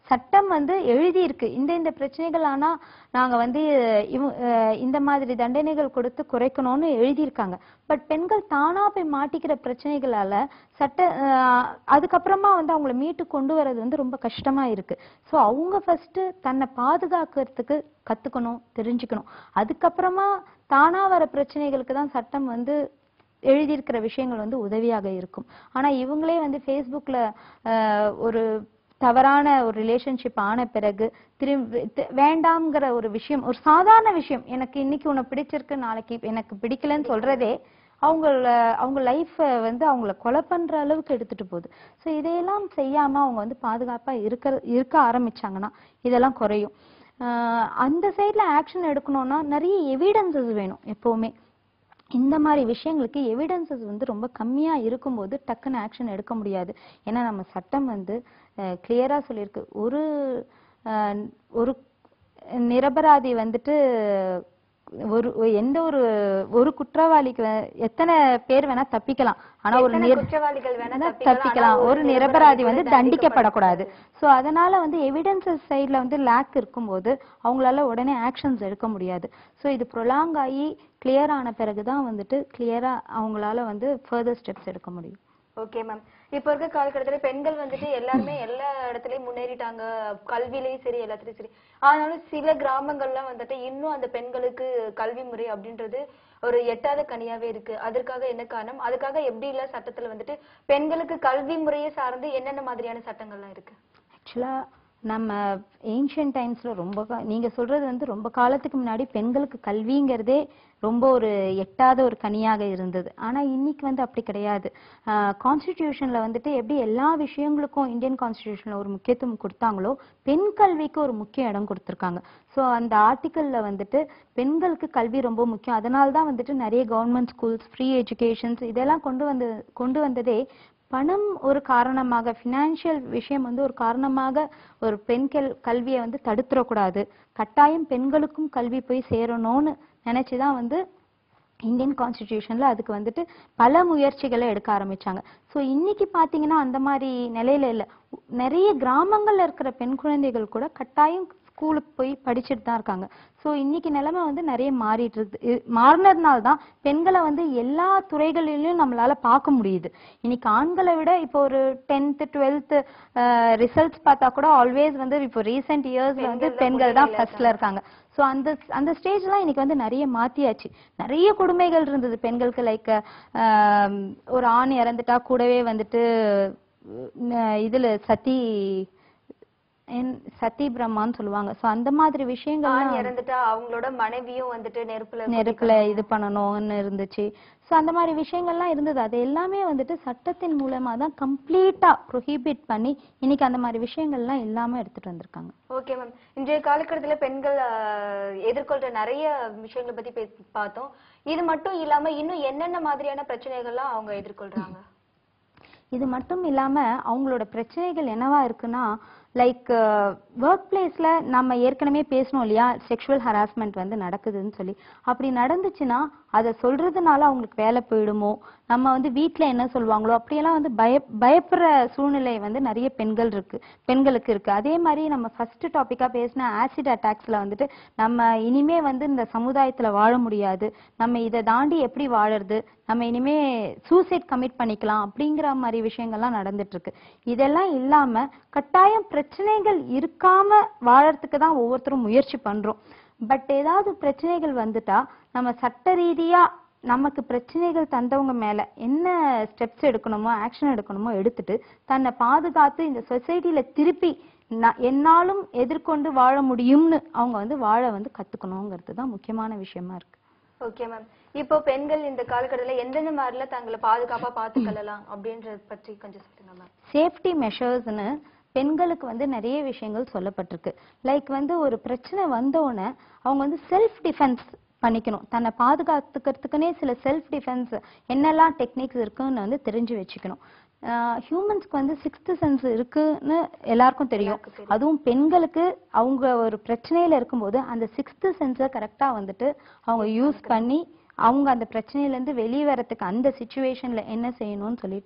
சட்டம் வந்து எழுதி இருக்கு இந்த இந்த பிரச்சனைகள் ஆனா நாங்க வந்து இந்த மாதிரி தண்டனைகள் கொடுத்து குறைக்கணும்னு எழுதியிருக்காங்க. பட் பெண்கள் தானா போய் மாட்டிக்கிற பிரச்சனைகளால சட்ட அதுக்கப்புறமா வந்து அவங்களை மீட்டு கொண்டு வர்றது வந்து ரொம்ப கஷ்டமா இருக்கு. ஸோ அவங்க ஃபர்ஸ்ட் தன்னை பாதுகாக்கிறதுக்கு கத்துக்கணும், தெரிஞ்சுக்கணும். அதுக்கப்புறமா தானா வர பிரச்சனைகளுக்கு தான் சட்டம் வந்து எழுதியிருக்கிற விஷயங்கள் வந்து உதவியாக இருக்கும். ஆனா இவங்களே வந்து ஃபேஸ்புக்ல ஒரு தவறான ஒரு ரிலேஷன்ஷிப் ஆன பிறகு திரும்பி வேண்டாம்ங்கிற ஒரு விஷயம், ஒரு சாதாரண விஷயம், எனக்கு இன்னைக்கு உன்னை பிடிச்சிருக்கு நாளைக்கு எனக்கு பிடிக்கலன்னு சொல்றதே அவங்க அவங்க லைஃப வந்து அவங்கள கொலை பண்ற அளவுக்கு எடுத்துட்டு போகுது. ஸோ இதையெல்லாம் செய்யாம அவங்க வந்து பாதுகாப்பா இருக்க இருக்க ஆரம்பிச்சாங்கன்னா இதெல்லாம் குறையும். ஆஹ் அந்த சைட்ல ஆக்ஷன் எடுக்கணும்னா நிறைய எவிடன்சஸ் வேணும். எப்பவுமே இந்த மாதிரி விஷயங்களுக்கு எவிடன்சஸ் வந்து ரொம்ப கம்மியா இருக்கும்போது டக்குன்னு ஆக்ஷன் எடுக்க முடியாது. ஏன்னா நம்ம சட்டம் வந்து கிளியரா சொல்லியிருக்கு, ஒரு ஒரு நிரபராதி வந்துட்டு ஒரு எந்த ஒரு ஒரு குற்றவாளிக்கு எத்தனை பேர் வேணா தப்பிக்கலாம், ஆனா ஒரு குற்றவாளிகள் வேணா தப்பிக்கலாம், ஒரு நிரபராதி வந்து தண்டிக்கப்படக்கூடாது. சோ அதனால வந்து எவிடன்சஸ் சைட்ல வந்து லேக் இருக்கும்போது அவங்களால உடனே ஆக்ஷன்ஸ் எடுக்க முடியாது. சோ இது ப்ரொலாங் ஆகி கிளியர் ஆன பிறகுதான் வந்துட்டு கிளியரா அவங்களால வந்து ஃபர்தர் ஸ்டெப்ஸ் எடுக்க முடியும். Okay ma'am. இப்ப இருக்க காலகட்டத்துல பெண்கள் வந்துட்டு எல்லாருமே எல்லா இடத்துலயும் முன்னேறிட்டாங்க, கல்வியிலயும் சரி எல்லாத்துலயும் சரி. ஆனாலும் சில கிராமங்கள்லாம் வந்துட்டு இன்னும் அந்த பெண்களுக்கு கல்வி முறை அப்படின்றது ஒரு எட்டாத கனியாவே இருக்கு. அதற்காக என்ன காரணம்? அதுக்காக எப்படி இல்ல சட்டத்துல வந்துட்டு பெண்களுக்கு கல்வி முறையை சார்ந்து என்னென்ன மாதிரியான சட்டங்கள்லாம் இருக்கு? ஆக்சுவலா நம்ம ஏன்ஷியன்ட் டைம்ஸ்ல ரொம்ப நீங்க சொல்றது வந்து ரொம்ப காலத்துக்கு முன்னாடி பெண்களுக்கு கல்விங்கிறதே ரொம்ப ஒரு எட்டாத ஒரு கனியாக இருந்தது. ஆனா இன்னைக்கு வந்து அப்படி கிடையாது. கான்ஸ்டிடியூஷன்ல வந்துட்டு எப்படி எல்லா விஷயங்களுக்கும் இந்தியன் கான்ஸ்டிடியூஷன்ல ஒரு முக்கியத்துவம் கொடுத்தாங்களோ பெண் கல்விக்கு ஒரு முக்கிய இடம் கொடுத்திருக்காங்க. ஸோ அந்த ஆர்டிக்கல்ல வந்துட்டு பெண்களுக்கு கல்வி ரொம்ப முக்கியம். அதனால்தான் வந்துட்டு நிறைய கவர்மெண்ட் ஸ்கூல்ஸ், ஃப்ரீ எஜுகேஷன்ஸ் இதெல்லாம் கொண்டு வந்து கொண்டு வந்ததே பணம் ஒரு காரணமாக, பினான்சியல் விஷயம் வந்து ஒரு காரணமாக ஒரு பெண் கல்வியை வந்து தடுத்துடக்கூடாது, கட்டாயம் பெண்களுக்கும் கல்வி போய் சேரணும்னு நினைச்சுதான் வந்து இந்தியன் கான்ஸ்டிடியூஷன்ல அதுக்கு வந்துட்டு பல முயற்சிகளை எடுக்க ஆரம்பிச்சாங்க. ஸோ இன்னைக்கு பாத்தீங்கன்னா அந்த மாதிரி நிலையில இல்ல, நிறைய கிராமங்கள்ல இருக்கிற பெண் குழந்தைகள் கூட கட்டாயம் ஸ்கூலுக்கு போய் படிச்சுட்டு தான் இருக்காங்க. ஸோ இன்னைக்கு நிலைமை வந்து நிறைய மாறிட்டு இருக்கு. மாறினதுனால்தான் பெண்களை வந்து எல்லா துறைகளிலும் நம்மளால பார்க்க முடியுது. இன்னைக்கு ஆண்களை விட இப்போ ஒரு டென்த் டுவெல்த் ரிசல்ட்ஸ் பார்த்தா கூட ஆல்வேஸ் வந்து இப்போ ரீசெண்ட் இயர்ஸ்ல வந்து பெண்கள் தான் ஃபர்ஸ்ட்ல இருக்காங்க. ஸோ அந்த அந்த ஸ்டேஜ்லாம் இன்னைக்கு வந்து நிறைய மாத்தியாச்சு. நிறைய கொடுமைகள் இருந்தது பெண்களுக்கு. லைக் ஒரு ஆண் இறந்துட்டா கூடவே வந்துட்டு இதுல சத்தி சத்தி பிரம்மான்னு சொல்லுவாங்க. சோ அந்த மாதிரி விஷயங்கள் இறந்துட்டா அவங்களோட மனைவியும் வந்துட்டு நெருப்புல நெருப்புல இது பண்ணணும்னு இருந்துச்சு. சோ அந்த மாதிரி விஷயங்கள்லாம் இருந்தது. அது எல்லாமே வந்துட்டு சட்டத்தின் மூலமா தான் கம்ப்ளீட்டா ப்ரொஹிபிட் பண்ணி இன்னைக்கு அந்த மாதிரி விஷயங்கள்லாம் இல்லாம எடுத்துட்டு வந்திருக்காங்க. Okay ma'am. இன்றைய காலகட்டத்துல பெண்கள் எதிர்கொள்ற நிறைய விஷயங்களை பத்தி பார்த்தோம். இது மட்டும் இல்லாம இன்னும் என்னென்ன மாதிரியான பிரச்சனைகள்லாம் அவங்க எதிர்கொள்றாங்க? இது மட்டும் இல்லாம அவங்களோட பிரச்சனைகள் என்னவா இருக்குன்னா, லைக் ஒர்க் பிளேஸ்ல நம்ம ஏற்கனவே பேசணும் இல்லையா, செக்ஷுவல் ஹராஸ்மெண்ட் வந்து நடக்குதுன்னு சொல்லி. அப்படி நடந்துச்சுன்னா அதை சொல்றதுனால அவங்களுக்கு வேலை போயிடுமோ, நம்ம வந்து வீட்டுல என்ன சொல்லுவாங்களோ அப்படியெல்லாம் வந்து பய பயப்படுற சூழ்நிலை வந்து நிறைய பெண்கள் இருக்கு பெண்களுக்கு இருக்கு. அதே மாதிரி நம்ம ஃபர்ஸ்ட் டாபிக்கா பேசின ஆசிட் அட்டாக்ஸ்ல வந்துட்டு நம்ம இனிமே வந்து இந்த சமுதாயத்துல வாழ முடியாது, நம்ம இதை தாண்டி எப்படி வாழறது, நம்ம இனிமே சூசைட் கமிட் பண்ணிக்கலாம் அப்படிங்கிற மாதிரி விஷயங்கள்லாம் நடந்துட்டு இருக்கு. இதெல்லாம் இல்லாம கட்டாயம் பிரச்சனைகள் இருக்காம வாழறதுக்கு தான் ஒவ்வொருத்தரும் முயற்சி பண்றோம். பட் ஏதாவது பிரச்சனைகள் வந்துட்டா நம்ம சட்ட ரீதியா நமக்கு பிரச்சனைகள் தந்தவங்க மேல என்ன ஸ்டெப்ஸ் எடுக்கணுமோ, ஆக்ஷன் எடுக்கணுமோ எடுத்துட்டு தன்னை பாதுகாத்து இந்த சொசைட்டில திருப்பி என்னாலும் எதிர்கொண்டு வாழ முடியும்னு அவங்க வந்து வாழ வந்து கத்துக்கணுங்கிறது தான் முக்கியமான விஷயமா இருக்கு. Okay ma'am. இப்போ பெண்கள் இந்த காலகட்டத்துல எந்தெந்த மாதிரில தங்களை பாதுகாப்பா பாத்துக்கலாம் அப்படின்றத பற்றி கொஞ்சம் சொல்லுங்க மேம். சேஃப்டி மெஷர்ஸ்னு பெண்களுக்கு வந்து நிறைய விஷயங்கள் சொல்லப்பட்டிருக்கு. லைக் வந்து ஒரு பிரச்சனை வந்தோடனே அவங்க வந்து செல்ஃப் டிஃபென்ஸ் பண்ணிக்கணும். தன்னை பாதுகாத்துக்கிறதுக்குன்னே சில செல்ஃப் டிஃபென்ஸ் என்னெல்லாம் டெக்னிக்ஸ் இருக்குன்னு வந்து தெரிஞ்சு வச்சுக்கணும். ஹியூமன்ஸ்க்கு வந்து சிக்ஸ்த் சென்ஸ் இருக்குன்னு எல்லாருக்கும் தெரியும். அதுவும் பெண்களுக்கு அவங்க ஒரு பிரச்சனையில இருக்கும்போது அந்த சிக்ஸ்த் சென்ஸை கரெக்டா வந்துட்டு அவங்க யூஸ் பண்ணி அவங்க அந்த பிரச்சனையில இருந்து வெளியே வரதுக்கு அந்த சிச்சுவேஷன்ல என்ன செய்யணும்னு சொல்லிட்டு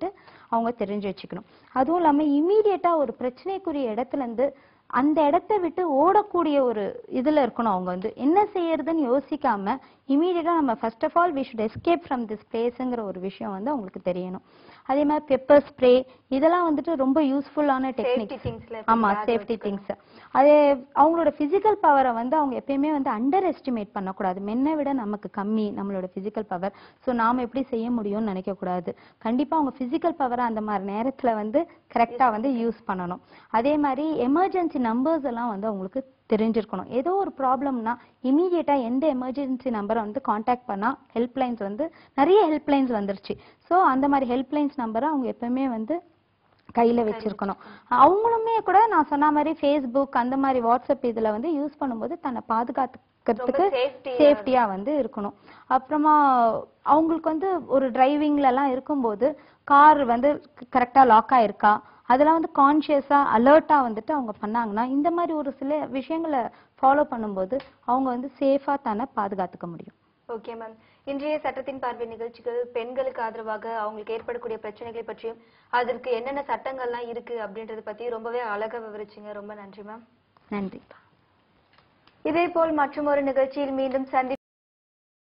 அவங்க தெரிஞ்சு வச்சுக்கணும். அதுவும் இல்லாம இமீடியட்டா ஒரு பிரச்சனைக்குரிய இடத்துல இருந்து அந்த இடத்த விட்டு ஓடக்கூடிய ஒரு இதுல இருக்கணும். அவங்க வந்து என்ன செய்யறதுன்னு யோசிக்காம இமீடியட்டா நம்ம first of all we should escape from this பிளேஸ்ங்கிற ஒரு விஷயம் வந்து அவங்களுக்கு தெரியணும். அதே மாதிரி பெப்பர் ஸ்ப்ரே இதெல்லாம் வந்துட்டு ரொம்ப யூஸ்ஃபுல்லான டெக்னிக்ஸ். ஆமா, சேஃப்டி திங்ஸ். அதே அவங்களோட பிசிக்கல் பவரை வந்து அவங்க எப்பயுமே வந்து அண்டர் எஸ்டிமேட் பண்ணக்கூடாது. மென்னை விட நமக்கு கம்மி நம்மளோட பிசிக்கல் பவர், ஸோ நாம எப்படி செய்ய முடியும்னு நினைக்க கூடாது. கண்டிப்பா அவங்க பிசிக்கல் பவரை அந்த மாதிரி நேரத்துல வந்து கரெக்டா வந்து யூஸ் பண்ணணும். அதே மாதிரி எமர்ஜென்சி நம்பர்ஸ் எல்லாம் வந்து அவங்களுக்கு தெரிஞ்சிருக்கணும். ஏதோ ஒரு ப்ராப்ளம்னா இமீடியட்டா எந்த எமர்ஜென்சி நம்பரை வந்து காண்டாக்ட் பண்ணா ஹெல்ப் லைன்ஸ் வந்து நிறைய ஹெல்ப் லைன்ஸ் வந்துருச்சு. ஸோ அந்த மாதிரி ஹெல்ப் லைன்ஸ் நம்பரை அவங்க எப்பவுமே வந்து கையில வச்சிருக்கணும். அவங்களுமே கூட நான் சொன்ன மாதிரி ஃபேஸ்புக் அந்த மாதிரி வாட்ஸ்அப் இதுல வந்து யூஸ் பண்ணும்போது தன்னை பாதுகாத்துக்கிறதுக்கு சேஃப்டியா வந்து இருக்கணும். அப்புறமா அவங்களுக்கு வந்து ஒரு டிரைவிங்ல எல்லாம் இருக்கும்போது கார் வந்து கரெக்டா லாக் ஆயிருக்கா அதெல்லாம் வந்து கான்சியஸா அலர்ட்டா வந்துட்டு அவங்க பண்ணாங்கன்னா இந்த மாதிரி ஒரு சில விஷயங்களை ஃபாலோ பண்ணும்போது அவங்க வந்து சேஃபா தானே பாதுகாத்துக்க முடியும். ஓகே மேம், இன்றைய சட்டத்தின் பார்வை நிகழ்ச்சிகள் பெண்களுக்கு ஆதரவாக அவங்களுக்கு ஏற்படக்கூடிய பிரச்சனைகளை பற்றியும் அதற்கு என்னென்ன சட்டங்கள்லாம் இருக்கு அப்படின்றத பத்தி ரொம்பவே அழகா விவரிச்சிங்க. ரொம்ப நன்றி மேம். நன்றி. இதே போல் மற்றும் ஒரு நிகழ்ச்சியில் மீண்டும் சந்தி